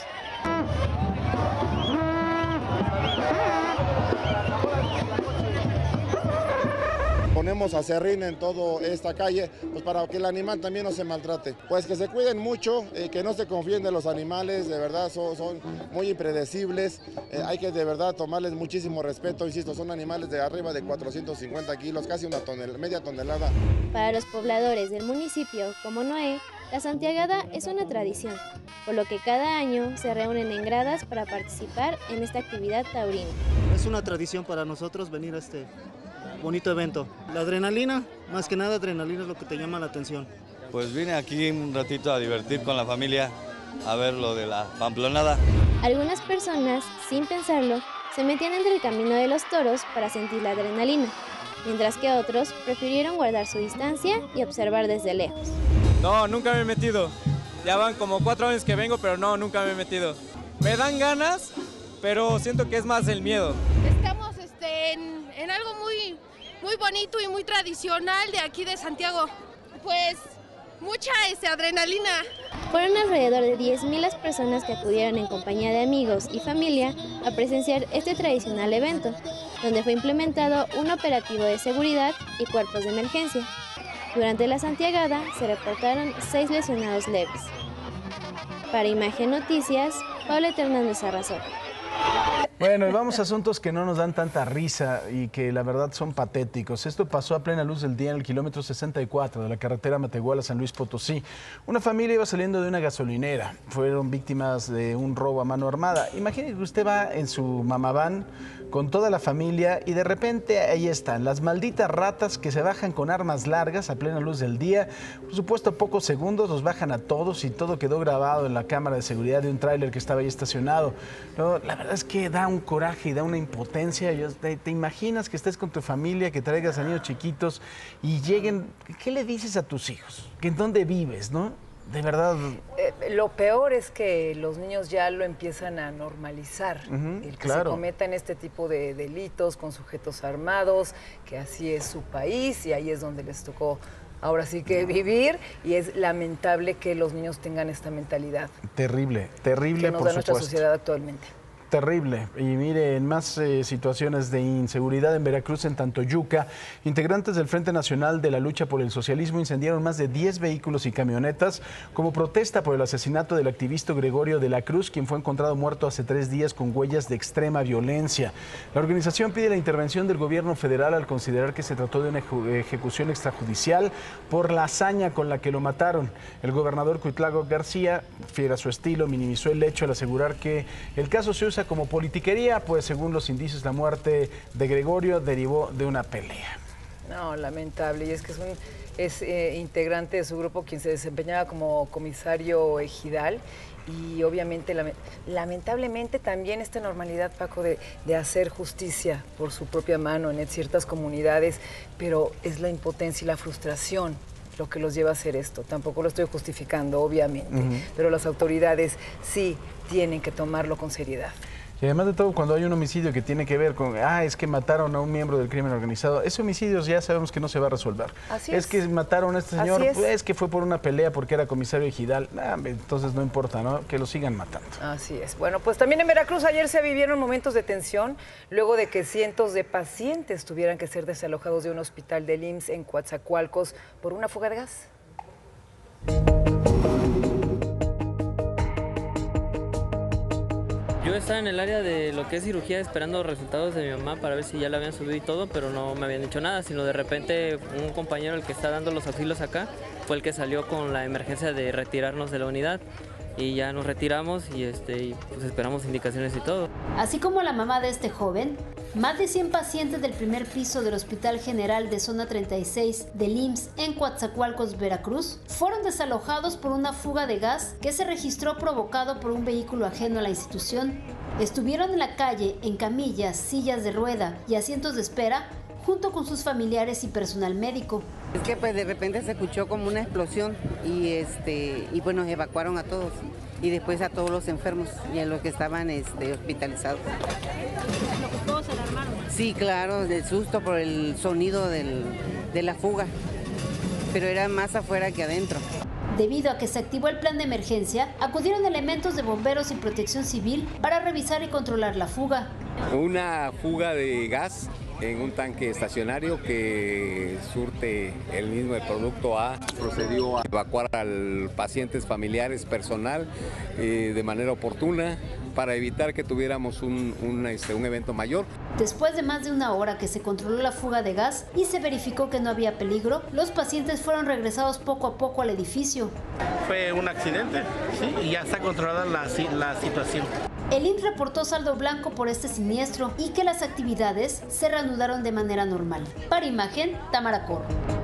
Ponemos aserrín en toda esta calle, pues para que el animal también no se maltrate. Pues que se cuiden mucho, eh, que no se confíen de los animales, de verdad son, son muy impredecibles, eh, hay que de verdad tomarles muchísimo respeto, insisto, son animales de arriba de cuatrocientos cincuenta kilos, casi una tonel, media tonelada. Para los pobladores del municipio, como Noé, la santiagada es una tradición, por lo que cada año se reúnen en gradas para participar en esta actividad taurina. Es una tradición para nosotros venir a este bonito evento. La adrenalina, más que nada adrenalina es lo que te llama la atención. Pues vine aquí un ratito a divertir con la familia, a ver lo de la pamplonada. Algunas personas, sin pensarlo, se metían entre el camino de los toros para sentir la adrenalina, mientras que otros prefirieron guardar su distancia y observar desde lejos. No, nunca me he metido. Ya van como cuatro años que vengo, pero no, nunca me he metido. Me dan ganas, pero siento que es más el miedo. Estamos este, en, en algo muy, muy bonito y muy tradicional de aquí de Santiago. Pues mucha este, adrenalina. Fueron alrededor de diez mil las personas que acudieron en compañía de amigos y familia a presenciar este tradicional evento, donde fue implementado un operativo de seguridad y cuerpos de emergencia. Durante la santiagada se reportaron seis lesionados leves. Para Imagen Noticias, Pauleta Hernández Arrazó. Bueno, y vamos a asuntos que no nos dan tanta risa y que la verdad son patéticos. Esto pasó a plena luz del día en el kilómetro sesenta y cuatro de la carretera Matehuala-San Luis Potosí. Una familia iba saliendo de una gasolinera. Fueron víctimas de un robo a mano armada. Imagínese que usted va en su mamaván con toda la familia y de repente ahí están las malditas ratas que se bajan con armas largas a plena luz del día. Por supuesto, a pocos segundos los bajan a todos y todo quedó grabado en la cámara de seguridad de un tráiler que estaba ahí estacionado. No, la verdad es que da da un coraje y da una impotencia. Yo, te, te imaginas que estés con tu familia, que traigas a niños chiquitos y lleguen, ¿qué le dices a tus hijos? ¿Que en dónde vives, no? De verdad. Eh, lo peor es que los niños ya lo empiezan a normalizar, Uh-huh, el que claro. se cometan este tipo de delitos con sujetos armados, que así es su país y ahí es donde les tocó ahora sí que vivir, y es lamentable que los niños tengan esta mentalidad Terrible, terrible, que nos por da nuestra supuesto. sociedad actualmente. Terrible. Y mire, en más eh, situaciones de inseguridad en Veracruz, en Tantoyuca, integrantes del Frente Nacional de la Lucha por el Socialismo incendiaron más de diez vehículos y camionetas como protesta por el asesinato del activista Gregorio de la Cruz, quien fue encontrado muerto hace tres días con huellas de extrema violencia. La organización pide la intervención del gobierno federal al considerar que se trató de una ejecución extrajudicial por la hazaña con la que lo mataron. El gobernador Cuitlago García, fiel a su estilo, minimizó el hecho al asegurar que el caso se usa como politiquería, pues según los indicios la muerte de Gregorio derivó de una pelea. No, lamentable, y es que es, un, es eh, integrante de su grupo quien se desempeñaba como comisario ejidal y obviamente, lame, lamentablemente también esta normalidad, Paco, de, de hacer justicia por su propia mano en ciertas comunidades, pero es la impotencia y la frustración lo que los lleva a hacer esto. Tampoco lo estoy justificando, obviamente, uh-huh. pero las autoridades sí tienen que tomarlo con seriedad. Y además de todo, cuando hay un homicidio que tiene que ver con, ah, es que mataron a un miembro del crimen organizado, ese homicidio ya sabemos que no se va a resolver. Así es. es que mataron a este señor, es. Pues, es que fue por una pelea porque era comisario ejidal. Nah, entonces no importa, ¿no? Que lo sigan matando. Así es. Bueno, pues también en Veracruz ayer se vivieron momentos de tensión luego de que cientos de pacientes tuvieran que ser desalojados de un hospital del I M S S en Coatzacoalcos por una fuga de gas. Yo estaba en el área de lo que es cirugía esperando resultados de mi mamá para ver si ya la habían subido y todo, pero no me habían dicho nada, sino de repente un compañero, el que está dando los auxilios acá, fue el que salió con la emergencia de retirarnos de la unidad. Y ya nos retiramos y, este, y pues esperamos indicaciones y todo. Así como la mamá de este joven, más de cien pacientes del primer piso del Hospital General de Zona treinta y seis del I M S S en Coatzacoalcos, Veracruz, fueron desalojados por una fuga de gas que se registró provocado por un vehículo ajeno a la institución. Estuvieron en la calle en camillas, sillas de rueda y asientos de espera, junto con sus familiares y personal médico. Es que pues de repente se escuchó como una explosión y este y pues nos evacuaron a todos y después a todos los enfermos y a los que estaban este, hospitalizados. ¿Todos se alarmaron? Sí, claro, de susto por el sonido del, de la fuga, pero era más afuera que adentro. Debido a que se activó el plan de emergencia, acudieron elementos de bomberos y protección civil para revisar y controlar la fuga. Una fuga de gas en un tanque estacionario que surte el mismo el producto A. Procedió a evacuar al pacientes, familiares, personal eh, de manera oportuna para evitar que tuviéramos un, un, este, un evento mayor. Después de más de una hora que se controló la fuga de gas y se verificó que no había peligro, los pacientes fueron regresados poco a poco al edificio. Fue un accidente, sí, y ya está controlada la, la situación. El I M S S reportó saldo blanco por este siniestro y que las actividades se reanudaron de manera normal. Para Imagen, Tamara Corro.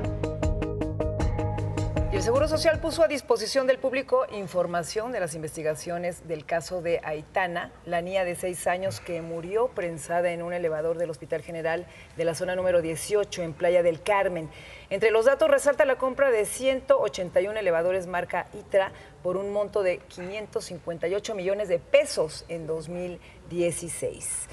Y el Seguro Social puso a disposición del público información de las investigaciones del caso de Aitana, la niña de seis años que murió prensada en un elevador del Hospital General de la zona número dieciocho en Playa del Carmen. Entre los datos resalta la compra de ciento ochenta y uno elevadores marca ITRA por un monto de quinientos cincuenta y ocho millones de pesos en dos mil dieciséis.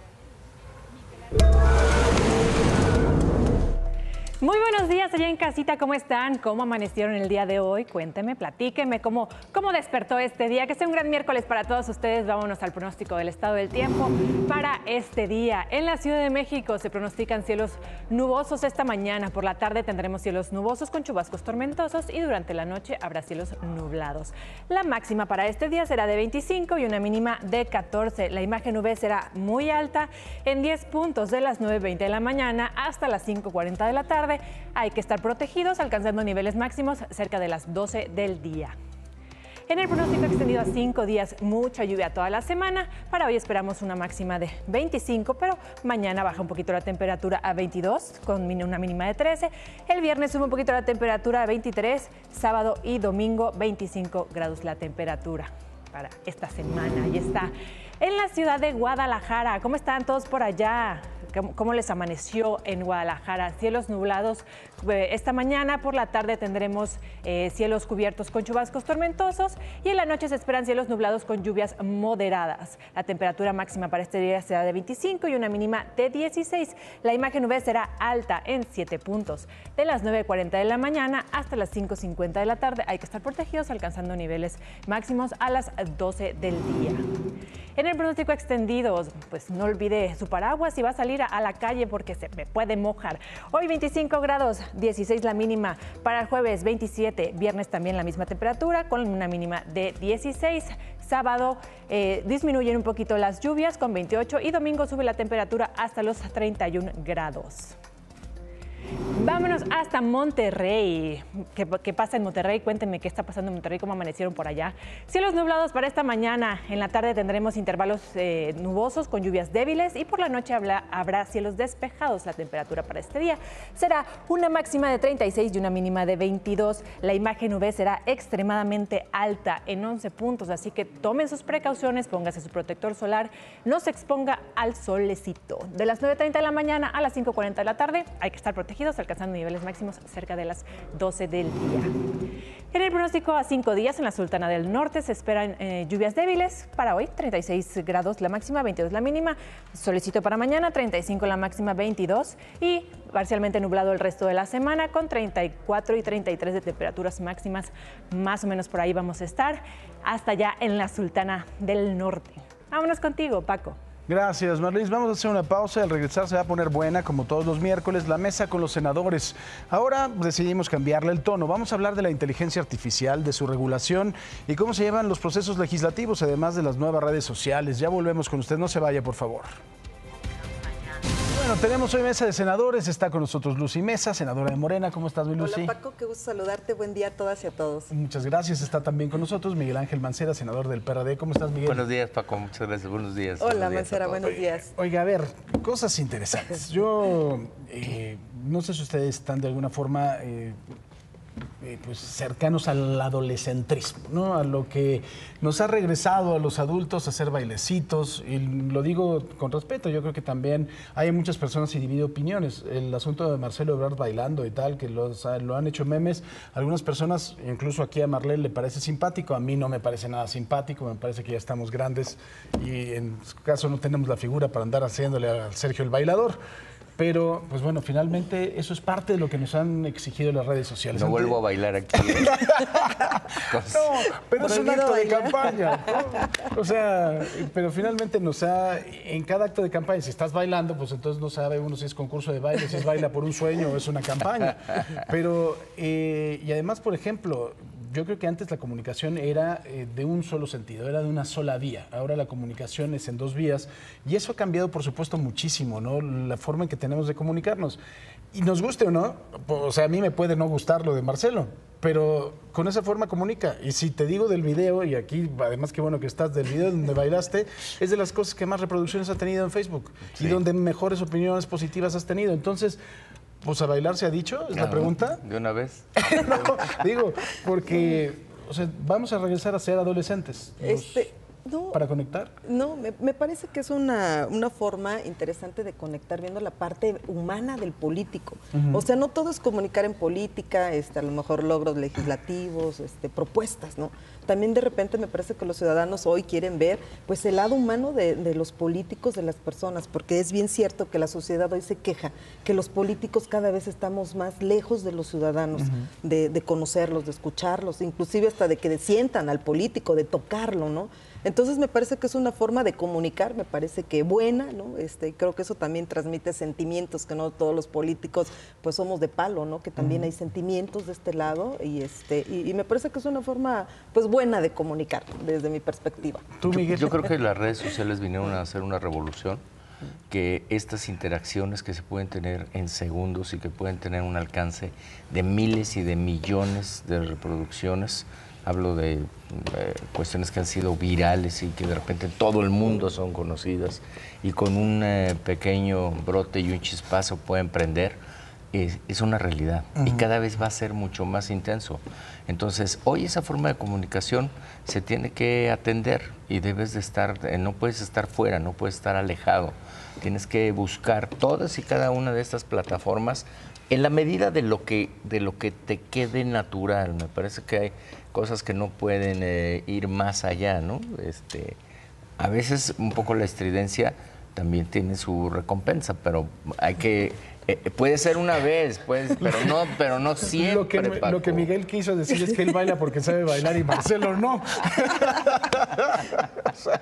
Muy buenos días allá en casita, ¿cómo están? ¿Cómo amanecieron el día de hoy? Cuéntenme, platíquenme cómo, cómo despertó este día. Que sea un gran miércoles para todos ustedes. Vámonos al pronóstico del estado del tiempo para este día. En la Ciudad de México se pronostican cielos nubosos esta mañana. Por la tarde tendremos cielos nubosos con chubascos tormentosos y durante la noche habrá cielos nublados. La máxima para este día será de veinticinco y una mínima de catorce. La imagen U V será muy alta en diez puntos de las nueve veinte de la mañana hasta las cinco cuarenta de la tarde. Hay que estar protegidos, alcanzando niveles máximos cerca de las doce del día. En el pronóstico extendido a cinco días, mucha lluvia toda la semana. Para hoy esperamos una máxima de veinticinco, pero mañana baja un poquito la temperatura a veintidós, con una mínima de trece. El viernes sube un poquito la temperatura a veintitrés, sábado y domingo veinticinco grados la temperatura para esta semana. Ahí está en la ciudad de Guadalajara. ¿Cómo están todos por allá? ¿Cómo les amaneció en Guadalajara? Cielos nublados. Esta mañana por la tarde tendremos eh, cielos cubiertos con chubascos tormentosos y en la noche se esperan cielos nublados con lluvias moderadas. La temperatura máxima para este día será de veinticinco y una mínima de dieciséis. La imagen U V será alta en siete puntos. De las nueve cuarenta de la mañana hasta las cinco cincuenta de la tarde hay que estar protegidos, alcanzando niveles máximos a las doce del día. En el pronóstico extendido, pues no olvide su paraguas y va a salir a la calle porque se me puede mojar. Hoy veinticinco grados, dieciséis la mínima. Para el jueves veintisiete, viernes también la misma temperatura con una mínima de dieciséis. Sábado eh, disminuyen un poquito las lluvias con veintiocho y domingo sube la temperatura hasta los treinta y un grados. Vámonos hasta Monterrey. ¿Qué, ¿Qué pasa en Monterrey? Cuéntenme qué está pasando en Monterrey, cómo amanecieron por allá. Cielos nublados para esta mañana. En la tarde tendremos intervalos eh, nubosos con lluvias débiles y por la noche habrá, habrá cielos despejados. La temperatura para este día será una máxima de treinta y seis y una mínima de veintidós. La imagen U V será extremadamente alta en once puntos, así que tomen sus precauciones, póngase su protector solar, no se exponga al solecito. De las nueve treinta de la mañana a las cinco cuarenta de la tarde hay que estar protegidos, alcanzando niveles máximos cerca de las doce del día. En el pronóstico a cinco días en la Sultana del Norte se esperan eh, lluvias débiles para hoy, treinta y seis grados la máxima, veintidós la mínima, solecito para mañana, treinta y cinco la máxima, veintidós y parcialmente nublado el resto de la semana con treinta y cuatro y treinta y tres de temperaturas máximas, más o menos por ahí vamos a estar, hasta allá en la Sultana del Norte. Vámonos contigo, Paco. Gracias, Marlis. Vamos a hacer una pausa. Al regresar se va a poner buena, como todos los miércoles, la mesa con los senadores. Ahora decidimos cambiarle el tono. Vamos a hablar de la inteligencia artificial, de su regulación y cómo se llevan los procesos legislativos, además de las nuevas redes sociales. Ya volvemos con usted. No se vaya, por favor. Bueno, tenemos hoy mesa de senadores. Está con nosotros Lucy Mesa, senadora de Morena. ¿Cómo estás, mi Lucy? Hola, Paco. Qué gusto saludarte. Buen día a todas y a todos. Muchas gracias. Está también con nosotros Miguel Ángel Mancera, senador del P R D. ¿Cómo estás, Miguel? Buenos días, Paco. Muchas gracias. Buenos días. Hola, buenos días Mancera. Buenos días. Oiga, a ver, cosas interesantes. Yo eh, no sé si ustedes están de alguna forma eh, eh, pues cercanos al adolescentrismo, ¿no? A lo que nos ha regresado a los adultos a hacer bailecitos, y lo digo con respeto. Yo creo que también hay muchas personas y divide opiniones. El asunto de Marcelo Ebrard bailando y tal, que los, lo han hecho memes. Algunas personas, incluso aquí a Marlene le parece simpático, a mí no me parece nada simpático, me parece que ya estamos grandes y en su caso no tenemos la figura para andar haciéndole a Sergio el bailador. Pero, pues bueno, finalmente eso es parte de lo que nos han exigido las redes sociales. No vuelvo a bailar aquí. ¿eh? No, pero es un acto de campaña, ¿no? O sea, pero finalmente nos ha, en cada acto de campaña, si estás bailando, pues entonces no sabe uno si es concurso de baile, si es baila por un sueño o es una campaña. Pero, eh, y además, por ejemplo, yo creo que antes la comunicación era eh, de un solo sentido, era de una sola vía. Ahora la comunicación es en dos vías y eso ha cambiado, por supuesto, muchísimo, ¿no? La forma en que tenemos de comunicarnos. Y nos guste o no, o sea, a mí me puede no gustar lo de Marcelo, pero con esa forma comunica. Y si te digo del video, y aquí además qué bueno que estás, del video donde bailaste, es de las cosas que más reproducciones ha tenido en Facebook, sí, y donde mejores opiniones positivas has tenido. Entonces, pues a bailar se ha dicho, es no, la pregunta. ¿De una vez? No, digo, porque o sea, vamos a regresar a ser adolescentes. Los... Este... No, ¿para conectar? No, me, me parece que es una, una forma interesante de conectar viendo la parte humana del político. Uh-huh. O sea, no todo es comunicar en política, este, a lo mejor logros legislativos, este, propuestas, ¿no? También de repente me parece que los ciudadanos hoy quieren ver pues el lado humano de, de los políticos, de las personas, porque es bien cierto que la sociedad hoy se queja, que los políticos cada vez estamos más lejos de los ciudadanos, uh-huh, de, de conocerlos, de escucharlos, inclusive hasta de que sientan al político, de tocarlo, ¿no? Entonces me parece que es una forma de comunicar, me parece que buena, ¿no? Este, creo que eso también transmite sentimientos, que no todos los políticos pues somos de palo, ¿no? Que también uh-huh, hay sentimientos de este lado y este y, y me parece que es una forma pues buena de comunicar desde mi perspectiva. ¿Tú, Miguel? Yo, yo creo que las redes sociales vinieron a hacer una revolución, que estas interacciones que se pueden tener en segundos y que pueden tener un alcance de miles y de millones de reproducciones. Hablo de eh, cuestiones que han sido virales y que de repente todo el mundo son conocidas y con un eh, pequeño brote y un chispazo pueden prender. es, es una realidad uh-huh. y cada vez va a ser mucho más intenso. Entonces, hoy esa forma de comunicación se tiene que atender y debes de estar, eh, no puedes estar fuera, no puedes estar alejado. Tienes que buscar todas y cada una de estas plataformas en la medida de lo que, de lo que te quede natural. Me parece que hay cosas que no pueden eh, ir más allá, ¿no? Este, a veces un poco la estridencia también tiene su recompensa, pero hay que... Eh, puede ser una vez, pues, pero no, pero no siempre. Lo que, lo que Miguel quiso decir es que él baila porque sabe bailar y Marcelo no. O sea,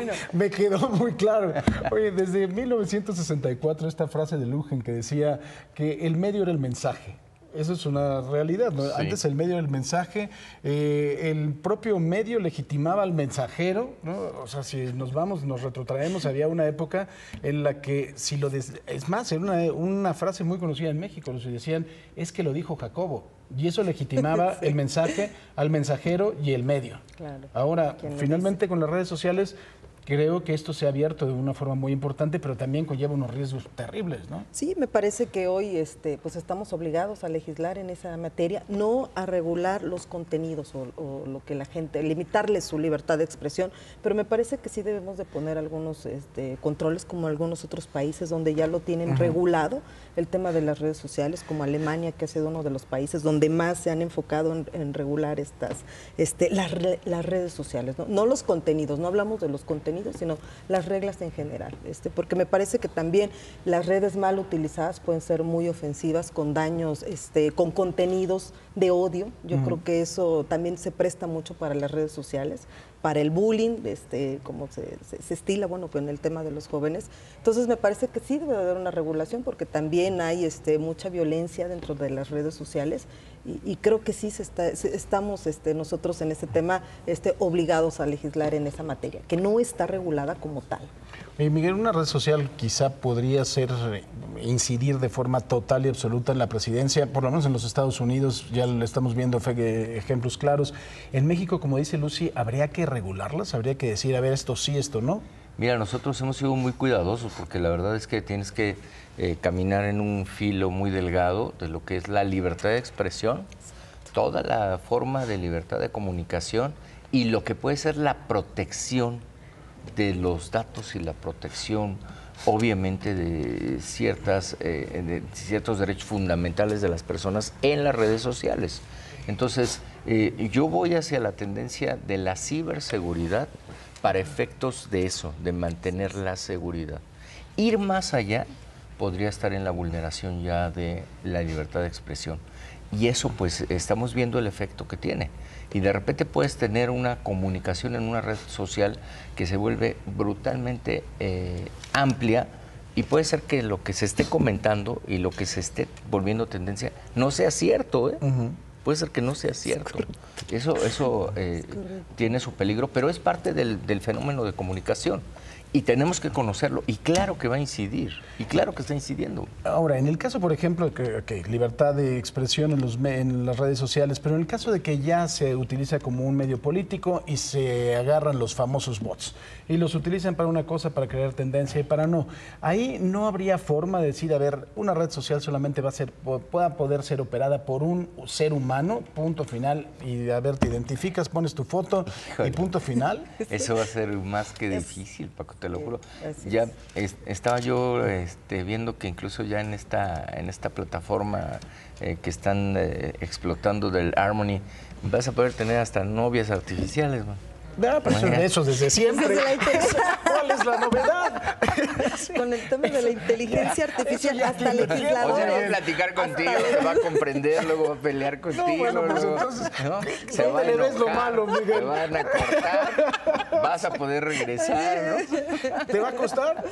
me quedó muy claro. Oye, desde mil novecientos sesenta y cuatro esta frase de Lugen que decía que el medio era el mensaje. Eso es una realidad, ¿no? Sí. Antes el medio del mensaje, eh, el propio medio legitimaba al mensajero, ¿no? O sea, si nos vamos, nos retrotraemos, había una época en la que, si lo des... es más, era una, una frase muy conocida en México, los que decían, es que lo dijo Jacobo, y eso legitimaba sí. el mensaje al mensajero y el medio. Claro. Ahora, finalmente con las redes sociales, creo que esto se ha abierto de una forma muy importante, pero también conlleva unos riesgos terribles, ¿no? Sí, me parece que hoy este, pues estamos obligados a legislar en esa materia, no a regular los contenidos o, o lo que la gente, limitarles su libertad de expresión, pero me parece que sí debemos de poner algunos este, controles como algunos otros países donde ya lo tienen uh-huh. regulado, el tema de las redes sociales, como Alemania, que ha sido uno de los países donde más se han enfocado en, en regular estas, este, las, las redes sociales, ¿no? No los contenidos, no hablamos de los contenidos, sino las reglas en general, este, porque me parece que también las redes mal utilizadas pueden ser muy ofensivas, con daños, este, con contenidos de odio. Yo uh-huh. creo que eso también se presta mucho para las redes sociales, para el bullying, este, como se, se, se estila, bueno, pues en el tema de los jóvenes. Entonces me parece que sí debe haber una regulación, porque también hay este, mucha violencia dentro de las redes sociales, y, y creo que sí se está, se, estamos este, nosotros en ese tema este, obligados a legislar en esa materia, que no está regulada como tal. Eh, Miguel, una red social quizá podría ser, incidir de forma total y absoluta en la presidencia, por lo menos en los Estados Unidos, ya le estamos viendo fe, ejemplos claros. En México, como dice Lucy, ¿habría que regularlas? ¿Habría que decir, a ver, esto sí, esto no? Mira, nosotros hemos sido muy cuidadosos porque la verdad es que tienes que eh, caminar en un filo muy delgado de lo que es la libertad de expresión, toda la forma de libertad de comunicación y lo que puede ser la protección de los datos y la protección, obviamente, de, ciertas, eh, de ciertos derechos fundamentales de las personas en las redes sociales. Entonces, eh, yo voy hacia la tendencia de la ciberseguridad para efectos de eso, de mantener la seguridad. Ir más allá podría estar en la vulneración ya de la libertad de expresión. Y eso, pues, estamos viendo el efecto que tiene. Y de repente puedes tener una comunicación en una red social que se vuelve brutalmente eh, amplia, y puede ser que lo que se esté comentando y lo que se esté volviendo tendencia no sea cierto, ¿eh? Uh-huh. Puede ser que no sea cierto. Eso, eso eh, tiene su peligro, pero es parte del, del fenómeno de comunicación. Y tenemos que conocerlo, y claro que va a incidir, y claro que está incidiendo. Ahora, en el caso, por ejemplo, que okay, libertad de expresión en, los, en las redes sociales, pero en el caso de que ya se utiliza como un medio político y se agarran los famosos bots, y los utilizan para una cosa, para crear tendencia y para no, ahí no habría forma de decir, a ver, una red social solamente va a ser, pueda poder ser operada por un ser humano, punto final, y a ver, te identificas, pones tu foto, híjole, y punto final. Eso va a ser más que difícil, Paco. Te lo juro. Ya es, estaba yo este, viendo que incluso ya en esta, en esta plataforma eh, que están eh, explotando del Harmony, vas a poder tener hasta novias artificiales, man. Ah, pero son esos desde siempre. Desde la ¿Cuál es la novedad? Sí. Con el tema de la inteligencia ya, artificial, ya hasta legisladores. O sea, va a platicar contigo, te va a comprender, luego va a pelear contigo. No, bueno, pues luego, entonces, ¿no? Se va a enojar, le ves lo malo, Miguel? Te van a cortar, vas a poder regresar, ¿no? ¿Te va a costar?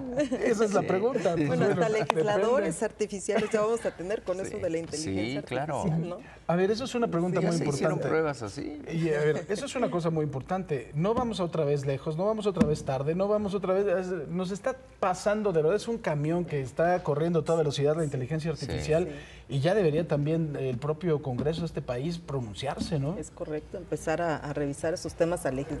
Esa es la pregunta. Pues bueno, hasta legisladores depende. Artificiales ya vamos a tener con sí. eso de la inteligencia sí, claro. artificial, ¿no? A ver, eso es una pregunta sí, muy se importante. Hicieron pruebas así. Y a ver, eso es una cosa muy importante. No vamos otra vez lejos, no vamos otra vez tarde, no vamos otra vez... Nos está pasando, de verdad, es un camión que está corriendo a toda velocidad la inteligencia artificial sí, sí. y ya debería también el propio Congreso de este país pronunciarse, ¿no? Es correcto, empezar a, a revisar esos temas, a legislar en esos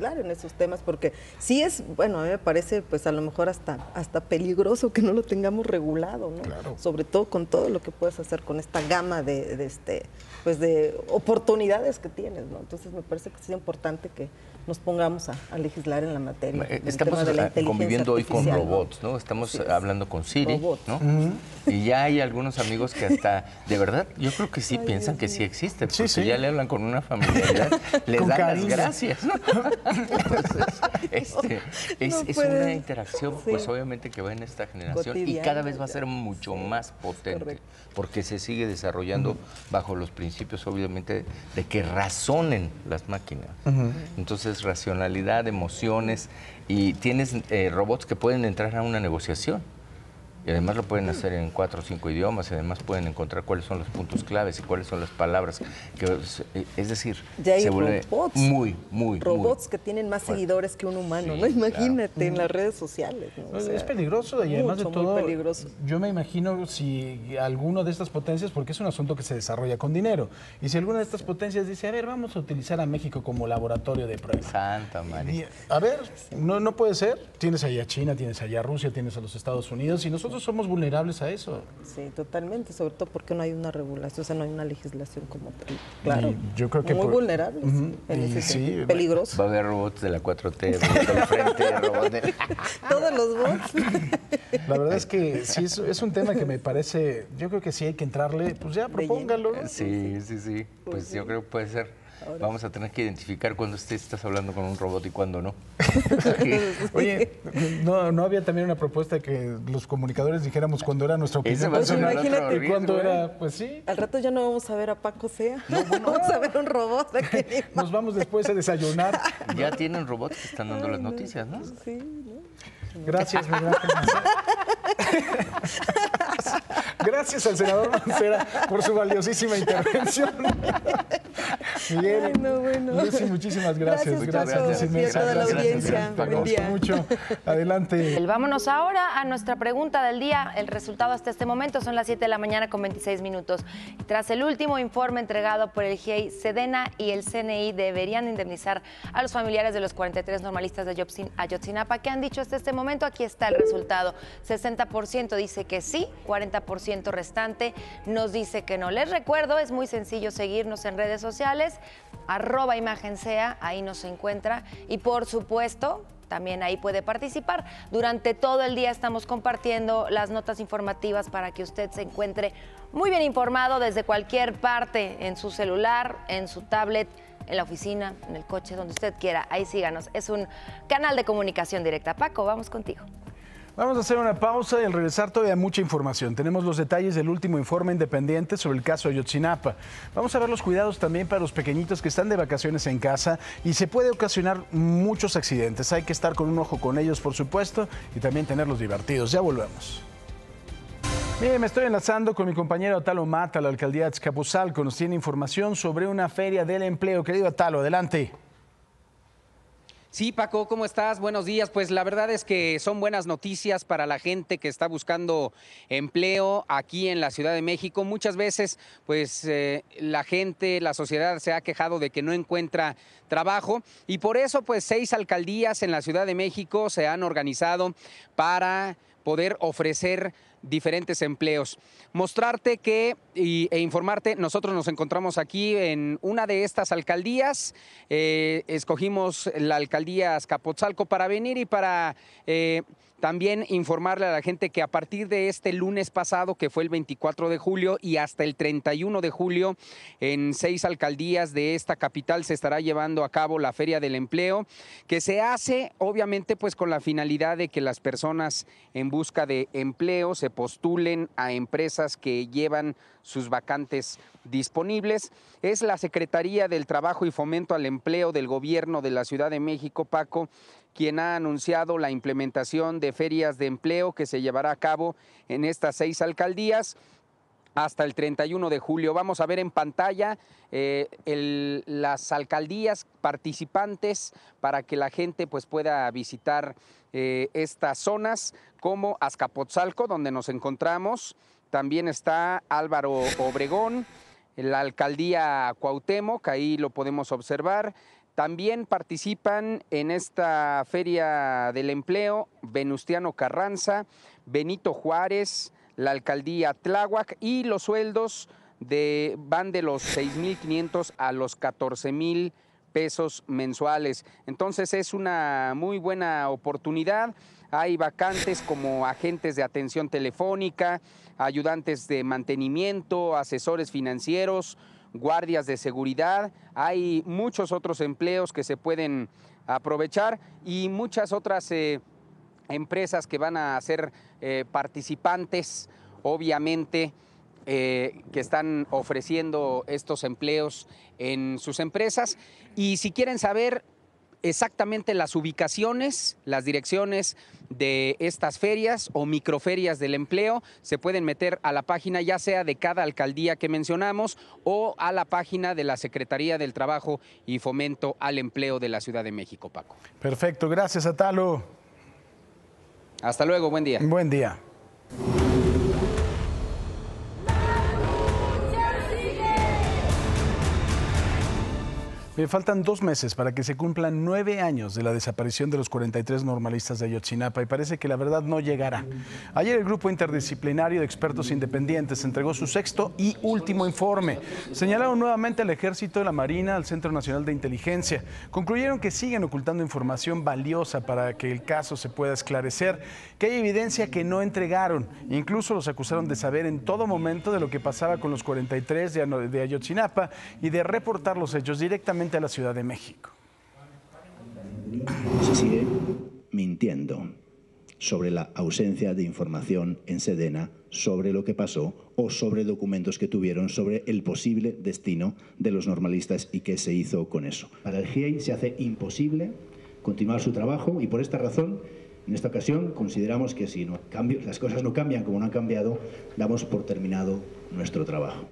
estos temas, porque sí es, bueno, a mí me parece pues a lo mejor hasta, hasta peligroso que no lo tengamos regulado, ¿no? Claro. Sobre todo con todo lo que puedes hacer con esta gama de, de este, pues de oportunidades que tienes, ¿no? Entonces me parece que es importante que nos pongamos a, a legislar en la materia. Estamos de la conviviendo hoy con robots, ¿no? ¿no? Estamos sí, hablando con Siri, robots. ¿no? Uh-huh. Y ya hay algunos amigos que hasta, de verdad, yo creo que sí Ay, piensan Dios que sí existe, porque sí, sí. ya le hablan con una familiaridad, les dan cariño. Las gracias, ¿no? Entonces, este, es, no es una interacción, sí. pues obviamente que va en esta generación Cotidiana, y cada vez va a ser mucho sí. más potente, Correcto. Porque se sigue desarrollando uh-huh. bajo los principios, obviamente, de que razonen las máquinas. Uh-huh. Entonces, racionalidad, emociones, y tienes eh, robots que pueden entrar a una negociación. Y además lo pueden hacer en cuatro o cinco idiomas, y además pueden encontrar cuáles son los puntos claves y cuáles son las palabras. Que, es decir, ya hay se vuelve robots, muy, muy, robots muy que tienen más fuerte. Seguidores que un humano, sí, ¿no? Imagínate, claro. en las redes sociales. ¿no? O sea, es peligroso y además mucho, de todo, muy peligroso. Yo me imagino si alguno de estas potencias, porque es un asunto que se desarrolla con dinero, y si alguna de estas potencias dice, a ver, vamos a utilizar a México como laboratorio de prueba. Santa María. Y, a ver, no, no puede ser. Tienes allá a China, tienes allá a Rusia, tienes a los Estados Unidos, y nosotros somos vulnerables a eso. Sí, totalmente, sobre todo porque no hay una regulación, o sea, no hay una legislación como tal. Claro, y yo creo que muy por... vulnerables, uh-huh. en ese sí, peligroso. Va a haber robots de la cuatro T, robots del frente, robots de... Todos los bots. La verdad es que sí, es, es un tema que me parece, yo creo que sí hay que entrarle, pues ya, propóngalo. ¿No? Sí, sí, sí, pues, pues sí. yo creo que puede ser. Ahora. Vamos a tener que identificar cuándo estás hablando con un robot y cuándo no. Oye, ¿no, ¿no había también una propuesta de que los comunicadores dijéramos cuándo era nuestra opinión personal? Imagínate y cuándo era, pues sí. Al rato ya no vamos a ver a Paco Sea, no, bueno, vamos a ver un robot de aquí. Nos vamos después a desayunar. Ya tienen robots que están dando Ay, las noticias, ¿no? Sí, ¿no? Gracias, Miguel Ángel Mancera. Gracias al senador Mancera por su valiosísima intervención. Miguel, Ay, no, bueno. Lucy, muchísimas gracias. Gracias, gracias inmensas. A toda la audiencia. Buen día. Mucho. Adelante. Vámonos ahora a nuestra pregunta del día. El resultado hasta este momento son las siete de la mañana con veintiséis minutos. Tras el último informe entregado por el G I E I, Sedena y el C N I deberían indemnizar a los familiares de los cuarenta y tres normalistas de Ayotzinapa. ¿Qué han dicho hasta este momento? Aquí está el resultado. sesenta por ciento dice que sí, cuarenta por ciento restante nos dice que no. Les recuerdo, es muy sencillo seguirnos en redes sociales, arroba imagen sea, ahí nos encuentra, y por supuesto también ahí puede participar. Durante todo el día estamos compartiendo las notas informativas para que usted se encuentre muy bien informado desde cualquier parte, en su celular, en su tablet, en la oficina, en el coche, donde usted quiera. Ahí síganos. Es un canal de comunicación directa. Paco, vamos contigo. Vamos a hacer una pausa y al regresar todavía mucha información. Tenemos los detalles del último informe independiente sobre el caso Ayotzinapa. Vamos a ver los cuidados también para los pequeñitos que están de vacaciones en casa y se puede ocasionar muchos accidentes. Hay que estar con un ojo con ellos, por supuesto, y también tenerlos divertidos. Ya volvemos. Bien, me estoy enlazando con mi compañero Atalo Mata, la alcaldía de Azcapotzalco. Nos tiene información sobre una feria del empleo. Querido Atalo, adelante. Sí, Paco, ¿cómo estás? Buenos días. Pues la verdad es que son buenas noticias para la gente que está buscando empleo aquí en la Ciudad de México. Muchas veces, pues eh, la gente, la sociedad se ha quejado de que no encuentra trabajo y por eso, pues seis alcaldías en la Ciudad de México se han organizado para poder ofrecer diferentes empleos. Mostrarte que y, e informarte, nosotros nos encontramos aquí en una de estas alcaldías, eh, escogimos la alcaldía Azcapotzalco para venir y para eh, también informarle a la gente que a partir de este lunes pasado, que fue el veinticuatro de julio, y hasta el treinta y uno de julio, en seis alcaldías de esta capital se estará llevando a cabo la Feria del Empleo, que se hace obviamente pues con la finalidad de que las personas en busca de empleo se postulen a empresas que llevan sus vacantes disponibles. Es la Secretaría del Trabajo y Fomento al Empleo del Gobierno de la Ciudad de México, Paco, quien ha anunciado la implementación de ferias de empleo que se llevará a cabo en estas seis alcaldías hasta el treinta y uno de julio. Vamos a ver en pantalla eh, el, las alcaldías participantes para que la gente pues, pueda visitar eh, estas zonas, como Azcapotzalco, donde nos encontramos. También está Álvaro Obregón, la alcaldía Cuauhtémoc, ahí lo podemos observar. También participan en esta Feria del Empleo Venustiano Carranza, Benito Juárez, la Alcaldía Tláhuac, y los sueldos de, van de los seis mil quinientos a los catorce mil pesos mensuales. Entonces es una muy buena oportunidad. Hay vacantes como agentes de atención telefónica, ayudantes de mantenimiento, asesores financieros, guardias de seguridad. Hay muchos otros empleos que se pueden aprovechar y muchas otras eh, empresas que van a ser eh, participantes, obviamente, eh, que están ofreciendo estos empleos en sus empresas. Y si quieren saber exactamente las ubicaciones, las direcciones de estas ferias o microferias del empleo, se pueden meter a la página ya sea de cada alcaldía que mencionamos o a la página de la Secretaría del Trabajo y Fomento al Empleo de la Ciudad de México, Paco. Perfecto, gracias, Atalo. Hasta luego, buen día. Buen día. Me faltan dos meses para que se cumplan nueve años de la desaparición de los cuarenta y tres normalistas de Ayotzinapa y parece que la verdad no llegará. Ayer el grupo interdisciplinario de expertos independientes entregó su sexto y último informe. Señalaron nuevamente al Ejército, la Marina, al Centro Nacional de Inteligencia. Concluyeron que siguen ocultando información valiosa para que el caso se pueda esclarecer, que hay evidencia que no entregaron. Incluso los acusaron de saber en todo momento de lo que pasaba con los cuarenta y tres de Ayotzinapa y de reportar los hechos directamente a la Ciudad de México. Se sigue mintiendo sobre la ausencia de información en Sedena sobre lo que pasó o sobre documentos que tuvieron sobre el posible destino de los normalistas y qué se hizo con eso. Para el G I E I se hace imposible continuar su trabajo y por esta razón, en esta ocasión, consideramos que si no cambio, las cosas no cambian como no han cambiado, damos por terminado nuestro trabajo.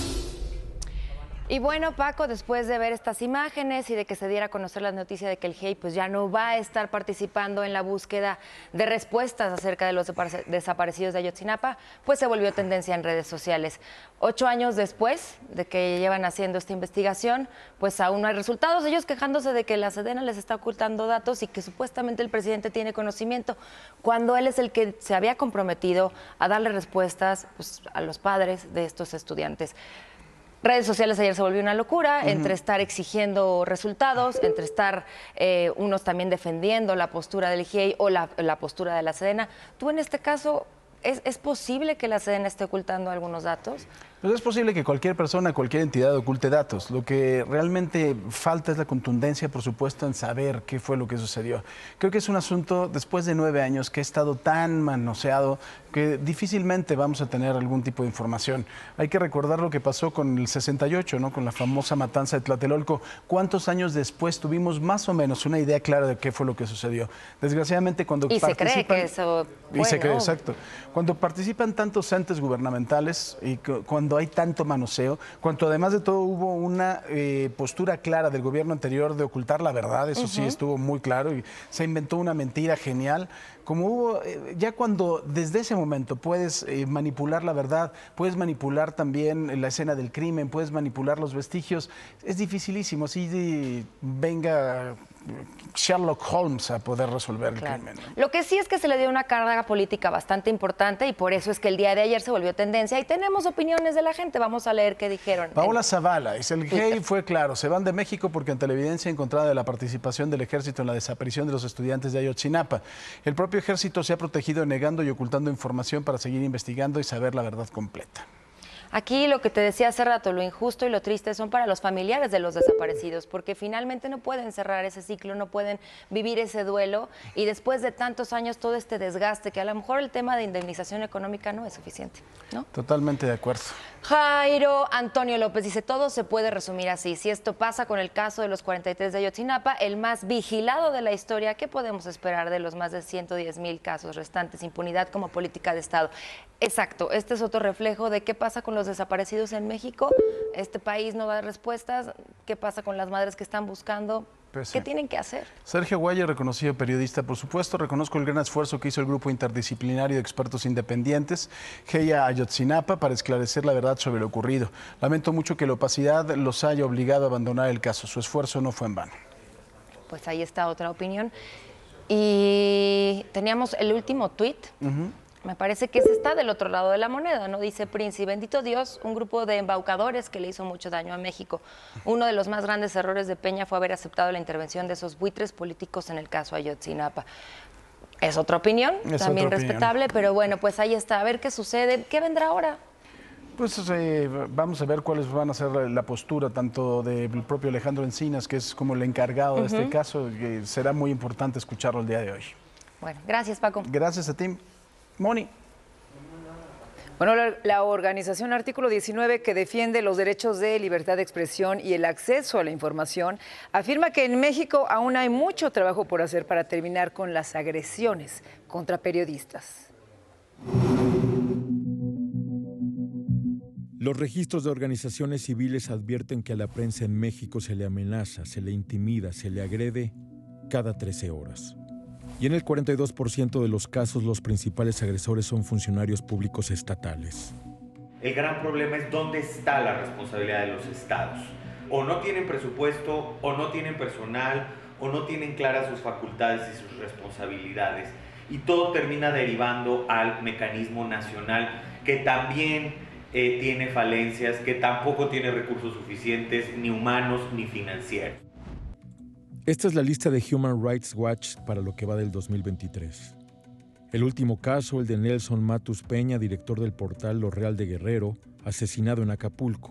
Y bueno, Paco, después de ver estas imágenes y de que se diera a conocer la noticia de que el G I E I pues ya no va a estar participando en la búsqueda de respuestas acerca de los desaparecidos de Ayotzinapa, pues se volvió tendencia en redes sociales. Ocho años después de que llevan haciendo esta investigación, pues aún no hay resultados. Ellos quejándose de que la Sedena les está ocultando datos y que supuestamente el presidente tiene conocimiento, cuando él es el que se había comprometido a darle respuestas pues, a los padres de estos estudiantes. Redes sociales ayer se volvió una locura, uh-huh. entre estar exigiendo resultados, entre estar eh, unos también defendiendo la postura del G I E I o la, la postura de la Sedena. Tú en este caso, ¿es, ¿es posible que la Sedena esté ocultando algunos datos? Pues es posible que cualquier persona, cualquier entidad oculte datos. Lo que realmente falta es la contundencia, por supuesto, en saber qué fue lo que sucedió. Creo que es un asunto, después de nueve años, que ha estado tan manoseado que difícilmente vamos a tener algún tipo de información. Hay que recordar lo que pasó con el sesenta y ocho, ¿no? Con la famosa matanza de Tlatelolco. ¿Cuántos años después tuvimos más o menos una idea clara de qué fue lo que sucedió? Desgraciadamente, cuando y participan... se cree que eso fue, Y se cree, ¿no? exacto. Cuando participan tantos entes gubernamentales y cuando hay tanto manoseo, cuando además de todo hubo una eh, postura clara del gobierno anterior de ocultar la verdad, eso uh-huh. sí estuvo muy claro y se inventó una mentira genial. Como hubo, eh, ya cuando desde ese momento puedes eh, manipular la verdad, puedes manipular también la escena del crimen, puedes manipular los vestigios, es dificilísimo, así de, venga Sherlock Holmes a poder resolver el claro. crimen, ¿no? Lo que sí es que se le dio una carga política bastante importante y por eso es que el día de ayer se volvió tendencia y tenemos opiniones de la gente. Vamos a leer qué dijeron. Paola Zavala, es el G I E I fue claro, se van de México porque ante la evidencia encontrada de la participación del ejército en la desaparición de los estudiantes de Ayotzinapa. El propio ejército se ha protegido negando y ocultando información para seguir investigando y saber la verdad completa. Aquí lo que te decía hace rato, lo injusto y lo triste son para los familiares de los desaparecidos, porque finalmente no pueden cerrar ese ciclo, no pueden vivir ese duelo y después de tantos años todo este desgaste, que a lo mejor el tema de indemnización económica no es suficiente, ¿no? Totalmente de acuerdo. Jairo Antonio López dice, todo se puede resumir así. Si esto pasa con el caso de los cuarenta y tres de Ayotzinapa, el más vigilado de la historia, ¿qué podemos esperar de los más de ciento diez mil casos restantes? Impunidad como política de Estado. Exacto, este es otro reflejo de qué pasa con los desaparecidos en México. Este país no da respuestas. ¿Qué pasa con las madres que están buscando? Pues sí. ¿Qué tienen que hacer? Sergio Guaya, reconocido periodista, por supuesto, reconozco el gran esfuerzo que hizo el grupo interdisciplinario de expertos independientes G I E I Ayotzinapa para esclarecer la verdad sobre lo ocurrido. Lamento mucho que la opacidad los haya obligado a abandonar el caso. Su esfuerzo no fue en vano. pues ahí está otra opinión. Y teníamos el último tuit. Uh-huh. Me parece que ese está del otro lado de la moneda, ¿no? Dice Prince, y bendito Dios, un grupo de embaucadores que le hizo mucho daño a México. Uno de los más grandes errores de Peña fue haber aceptado la intervención de esos buitres políticos en el caso Ayotzinapa. Es otra opinión, es también otra respetable, opinión. Pero bueno, pues ahí está, a ver qué sucede. ¿Qué vendrá ahora? Pues eh, vamos a ver cuáles van a ser la postura tanto del propio Alejandro Encinas, que es como el encargado uh-huh. de este caso, que será muy importante escucharlo el día de hoy. Bueno, gracias, Paco. Gracias a ti. Moni. Bueno, la, la organización Artículo diecinueve, que defiende los derechos de libertad de expresión y el acceso a la información, afirma que en México aún hay mucho trabajo por hacer para terminar con las agresiones contra periodistas. Los registros de organizaciones civiles advierten que a la prensa en México se le amenaza, se le intimida, se le agrede cada trece horas. Y en el cuarenta y dos por ciento de los casos, los principales agresores son funcionarios públicos estatales. El gran problema es dónde está la responsabilidad de los estados. O no tienen presupuesto, o no tienen personal, o no tienen claras sus facultades y sus responsabilidades. Y todo termina derivando al mecanismo nacional, que también eh, tiene falencias, que tampoco tiene recursos suficientes, ni humanos, ni financieros. Esta es la lista de Human Rights Watch para lo que va del dos mil veintitrés. El último caso, el de Nelson Matus Peña, director del portal Lo Real de Guerrero, asesinado en Acapulco.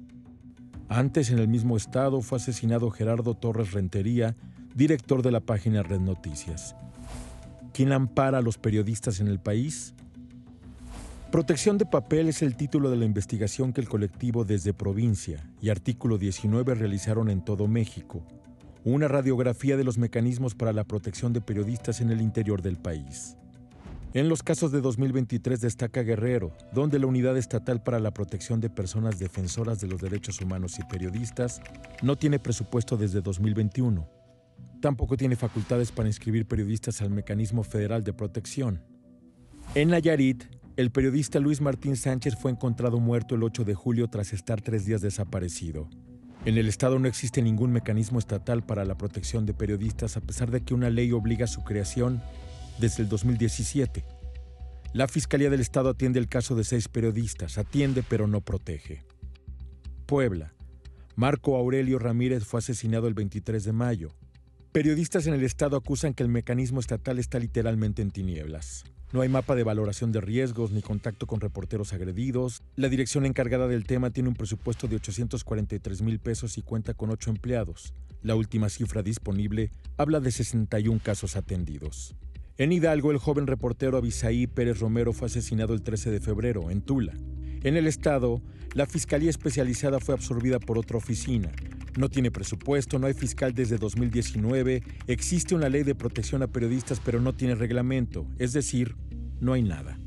Antes, en el mismo estado, fue asesinado Gerardo Torres Rentería, director de la página Red Noticias. ¿Quién ampara a los periodistas en el país? Protección de papel es el título de la investigación que el colectivo Desde Provincia y Artículo diecinueve realizaron en todo México. Una radiografía de los mecanismos para la protección de periodistas en el interior del país. En los casos de dos mil veintitrés destaca Guerrero, donde la Unidad Estatal para la Protección de Personas Defensoras de los Derechos Humanos y Periodistas no tiene presupuesto desde dos mil veintiuno. Tampoco tiene facultades para inscribir periodistas al Mecanismo Federal de Protección. En Nayarit, el periodista Luis Martín Sánchez fue encontrado muerto el ocho de julio tras estar tres días desaparecido. En el estado no existe ningún mecanismo estatal para la protección de periodistas, a pesar de que una ley obliga su creación desde el dos mil diecisiete. La Fiscalía del Estado atiende el caso de seis periodistas, atiende pero no protege. Puebla. Marco Aurelio Ramírez fue asesinado el veintitrés de mayo. Periodistas en el estado acusan que el mecanismo estatal está literalmente en tinieblas. No hay mapa de valoración de riesgos ni contacto con reporteros agredidos. La dirección encargada del tema tiene un presupuesto de ochocientos cuarenta y tres mil pesos y cuenta con ocho empleados. La última cifra disponible habla de sesenta y un casos atendidos. En Hidalgo, el joven reportero Abisaí Pérez Romero fue asesinado el trece de febrero, en Tula. En el estado, la Fiscalía Especializada fue absorbida por otra oficina. No tiene presupuesto, no hay fiscal desde dos mil diecinueve, existe una ley de protección a periodistas pero no tiene reglamento, es decir, no hay nada.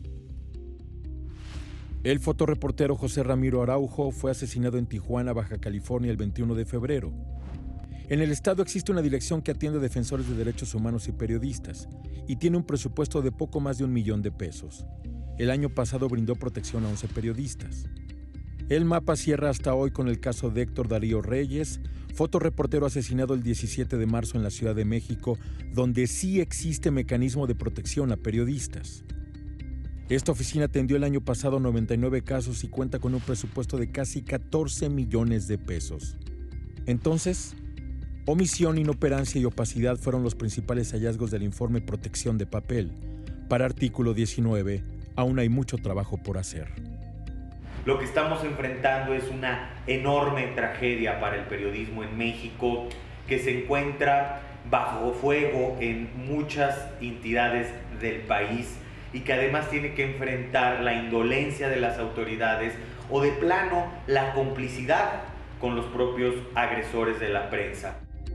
El fotoreportero José Ramiro Araujo fue asesinado en Tijuana, Baja California, el veintiuno de febrero. En el estado existe una dirección que atiende a defensores de derechos humanos y periodistas y tiene un presupuesto de poco más de un millón de pesos. El año pasado brindó protección a once periodistas. El mapa cierra hasta hoy con el caso de Héctor Darío Reyes, fotoreportero asesinado el diecisiete de marzo en la Ciudad de México, donde sí existe mecanismo de protección a periodistas. Esta oficina atendió el año pasado noventa y nueve casos y cuenta con un presupuesto de casi catorce millones de pesos. Entonces, omisión, inoperancia y opacidad fueron los principales hallazgos del informe Protección de Papel. Para Artículo diecinueve, aún hay mucho trabajo por hacer. Lo que estamos enfrentando es una enorme tragedia para el periodismo en México, que se encuentra bajo fuego en muchas entidades del país y que además tiene que enfrentar la indolencia de las autoridades o de plano la complicidad con los propios agresores de la prensa.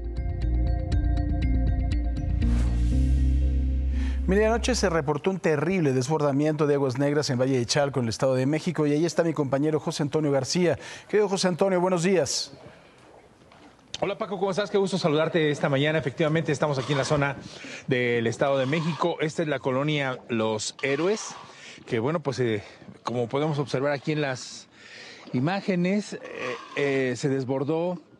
Mire, anoche se reportó un terrible desbordamiento de aguas negras en Valle de Chalco, en el Estado de México, y ahí está mi compañero José Antonio García. Querido José Antonio, buenos días. Hola Paco, ¿cómo estás? Qué gusto saludarte esta mañana. Efectivamente, estamos aquí en la zona del Estado de México. Esta es la colonia Los Héroes, que bueno, pues eh, como podemos observar aquí en las imágenes, eh, eh, se desbordó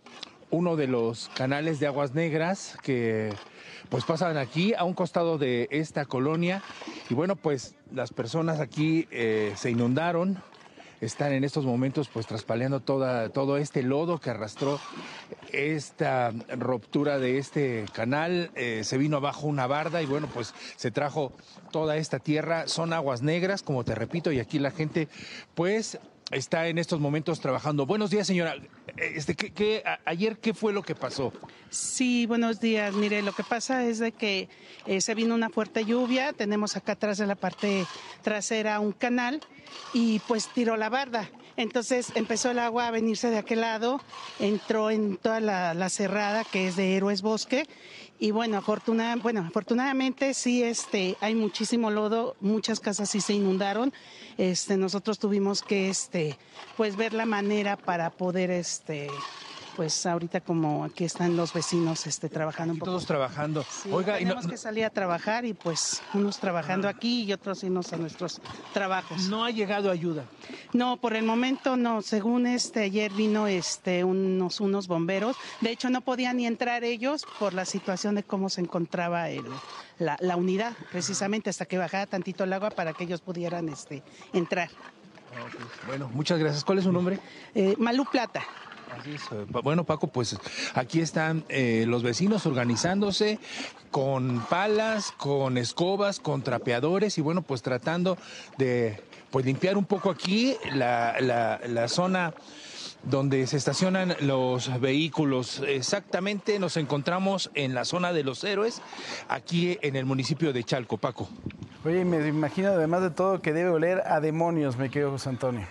uno de los canales de aguas negras que pues pasan aquí a un costado de esta colonia. Y bueno, pues las personas aquí eh, se inundaron. Están en estos momentos pues traspaleando toda, todo este lodo que arrastró esta ruptura de este canal. Eh, se vino abajo una barda y bueno, pues se trajo toda esta tierra. Son aguas negras, como te repito, y aquí la gente pues está en estos momentos trabajando. Buenos días, señora. Este, ¿qué, qué, a, ayer, ¿qué fue lo que pasó? Sí, buenos días. Mire, lo que pasa es de que eh, se vino una fuerte lluvia. Tenemos acá atrás de la parte trasera un canal y pues tiró la barda. Entonces empezó el agua a venirse de aquel lado, entró en toda la, la cerrada que es de Héroes Bosque. Y bueno, afortuna, bueno, afortunadamente sí este, hay muchísimo lodo, muchas casas sí se inundaron. Este, nosotros tuvimos que este, pues ver la manera para poder, este, pues ahorita como aquí están los vecinos este, trabajando un poco. Todos trabajando. Sí, Oiga, tenemos y no, que salir a trabajar y pues unos trabajando aquí y otros irnos a nuestros trabajos. ¿No ha llegado ayuda? No, por el momento no. Según este ayer vino este unos unos bomberos. De hecho no podían ni entrar ellos por la situación de cómo se encontraba el, la, la unidad, precisamente hasta que bajara tantito el agua para que ellos pudieran este entrar. Bueno, muchas gracias. ¿Cuál es su nombre? Eh, Malú Plata. Así es. Bueno, Paco, pues aquí están eh, los vecinos organizándose con palas, con escobas, con trapeadores y bueno, pues tratando de pues limpiar un poco aquí la, la, la zona donde se estacionan los vehículos. Exactamente nos encontramos en la zona de Los Héroes, aquí en el municipio de Chalco, Paco. Oye, me imagino además de todo que debe oler a demonios, me querido José Antonio.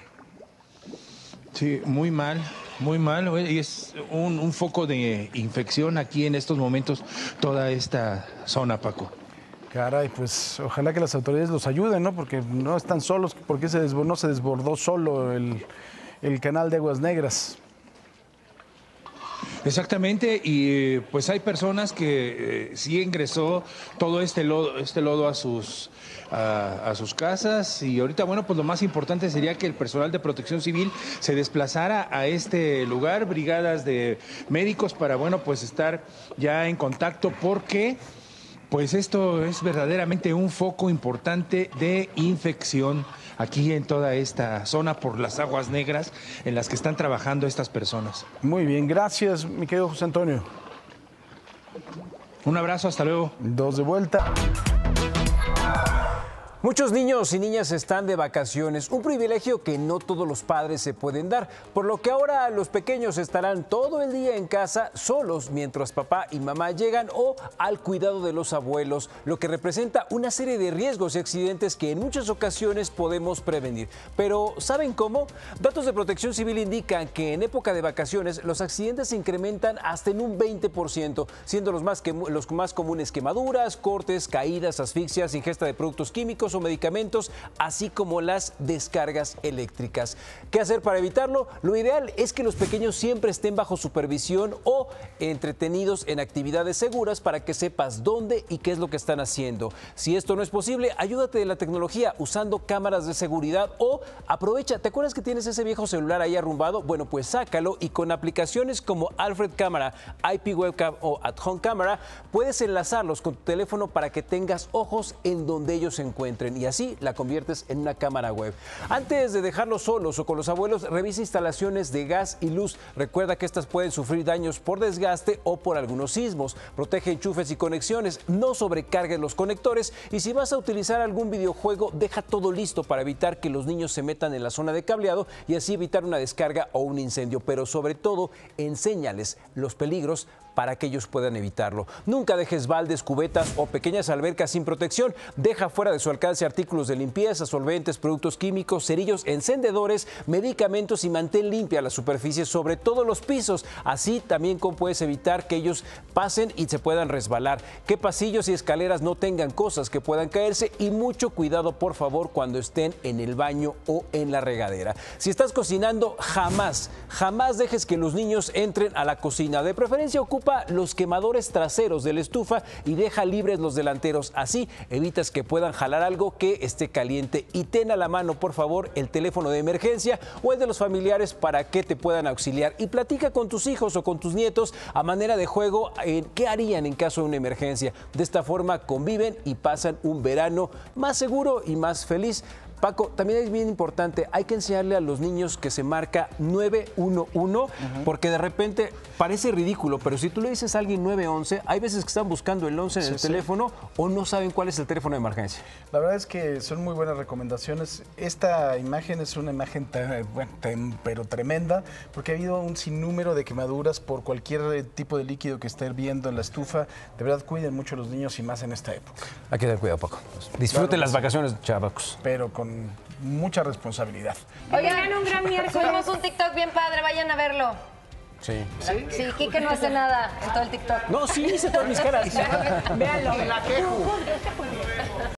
Sí, muy mal, muy mal. Y es un, un foco de infección aquí en estos momentos, toda esta zona, Paco. Caray, pues ojalá que las autoridades los ayuden, ¿no? Porque no están solos, porque se desbordó, no se desbordó solo el, el canal de Aguas Negras. Exactamente, y pues hay personas que eh, sí ingresó todo este lodo, este lodo a sus, a, a sus casas y ahorita, bueno, pues lo más importante sería que el personal de Protección Civil se desplazara a este lugar, brigadas de médicos para, bueno, pues estar ya en contacto porque pues esto es verdaderamente un foco importante de infección aquí en toda esta zona por las aguas negras en las que están trabajando estas personas. Muy bien, gracias, mi querido José Antonio. Un abrazo, hasta luego. Dos de vuelta. Muchos niños y niñas están de vacaciones, un privilegio que no todos los padres se pueden dar, por lo que ahora los pequeños estarán todo el día en casa solos mientras papá y mamá llegan o al cuidado de los abuelos, lo que representa una serie de riesgos y accidentes que en muchas ocasiones podemos prevenir. Pero ¿saben cómo? Datos de Protección Civil indican que en época de vacaciones los accidentes se incrementan hasta en un veinte por ciento, siendo los más, que, los más comunes quemaduras, cortes, caídas, asfixias, ingesta de productos químicos o medicamentos, así como las descargas eléctricas. ¿Qué hacer para evitarlo? Lo ideal es que los pequeños siempre estén bajo supervisión o entretenidos en actividades seguras para que sepas dónde y qué es lo que están haciendo. Si esto no es posible, ayúdate de la tecnología usando cámaras de seguridad o aprovecha. ¿Te acuerdas que tienes ese viejo celular ahí arrumbado? Bueno, pues sácalo y con aplicaciones como Alfred Camera, I P Webcam o At Home Camera, puedes enlazarlos con tu teléfono para que tengas ojos en donde ellos se encuentren y así la conviertes en una cámara web. Antes de dejarlos solos o con los abuelos, revisa instalaciones de gas y luz. Recuerda que estas pueden sufrir daños por desgaste o por algunos sismos. Protege enchufes y conexiones, no sobrecargues los conectores y si vas a utilizar algún videojuego, deja todo listo para evitar que los niños se metan en la zona de cableado y así evitar una descarga o un incendio. Pero sobre todo, enséñales los peligros para que ellos puedan evitarlo. Nunca dejes baldes, cubetas o pequeñas albercas sin protección. Deja fuera de su alcance artículos de limpieza, solventes, productos químicos, cerillos, encendedores, medicamentos y mantén limpia la superficie, sobre todo los pisos. Así también puedes evitar que ellos pasen y se puedan resbalar. Que pasillos y escaleras no tengan cosas que puedan caerse y mucho cuidado, por favor, cuando estén en el baño o en la regadera. Si estás cocinando, jamás, jamás dejes que los niños entren a la cocina. De preferencia, ocupa ocupa los quemadores traseros de la estufa y deja libres los delanteros. Así evitas que puedan jalar algo que esté caliente. Y ten a la mano, por favor, el teléfono de emergencia o el de los familiares para que te puedan auxiliar. Y platica con tus hijos o con tus nietos a manera de juego en qué harían en caso de una emergencia. De esta forma conviven y pasan un verano más seguro y más feliz. Paco, también es bien importante, hay que enseñarle a los niños que se marca nueve uno uno, uh-huh. porque de repente parece ridículo, pero si tú le dices a alguien nueve once, hay veces que están buscando el once en sí, el sí. teléfono o no saben cuál es el teléfono de emergencia. La verdad es que son muy buenas recomendaciones. Esta imagen es una imagen, bueno, pero tremenda, porque ha habido un sinnúmero de quemaduras por cualquier tipo de líquido que esté hirviendo en la estufa. De verdad, cuiden mucho a los niños y más en esta época. Hay que tener cuidado, Paco. Disfruten claro, las sí. vacaciones, chavacos. Pero con mucha responsabilidad. Oigan, un gran miércoles. Subimos un TikTok bien padre, vayan a verlo. Sí. Sí, sí, Quique no hace nada en todo el TikTok. No, sí, hice todas mis caras. Véanlo. La quejo.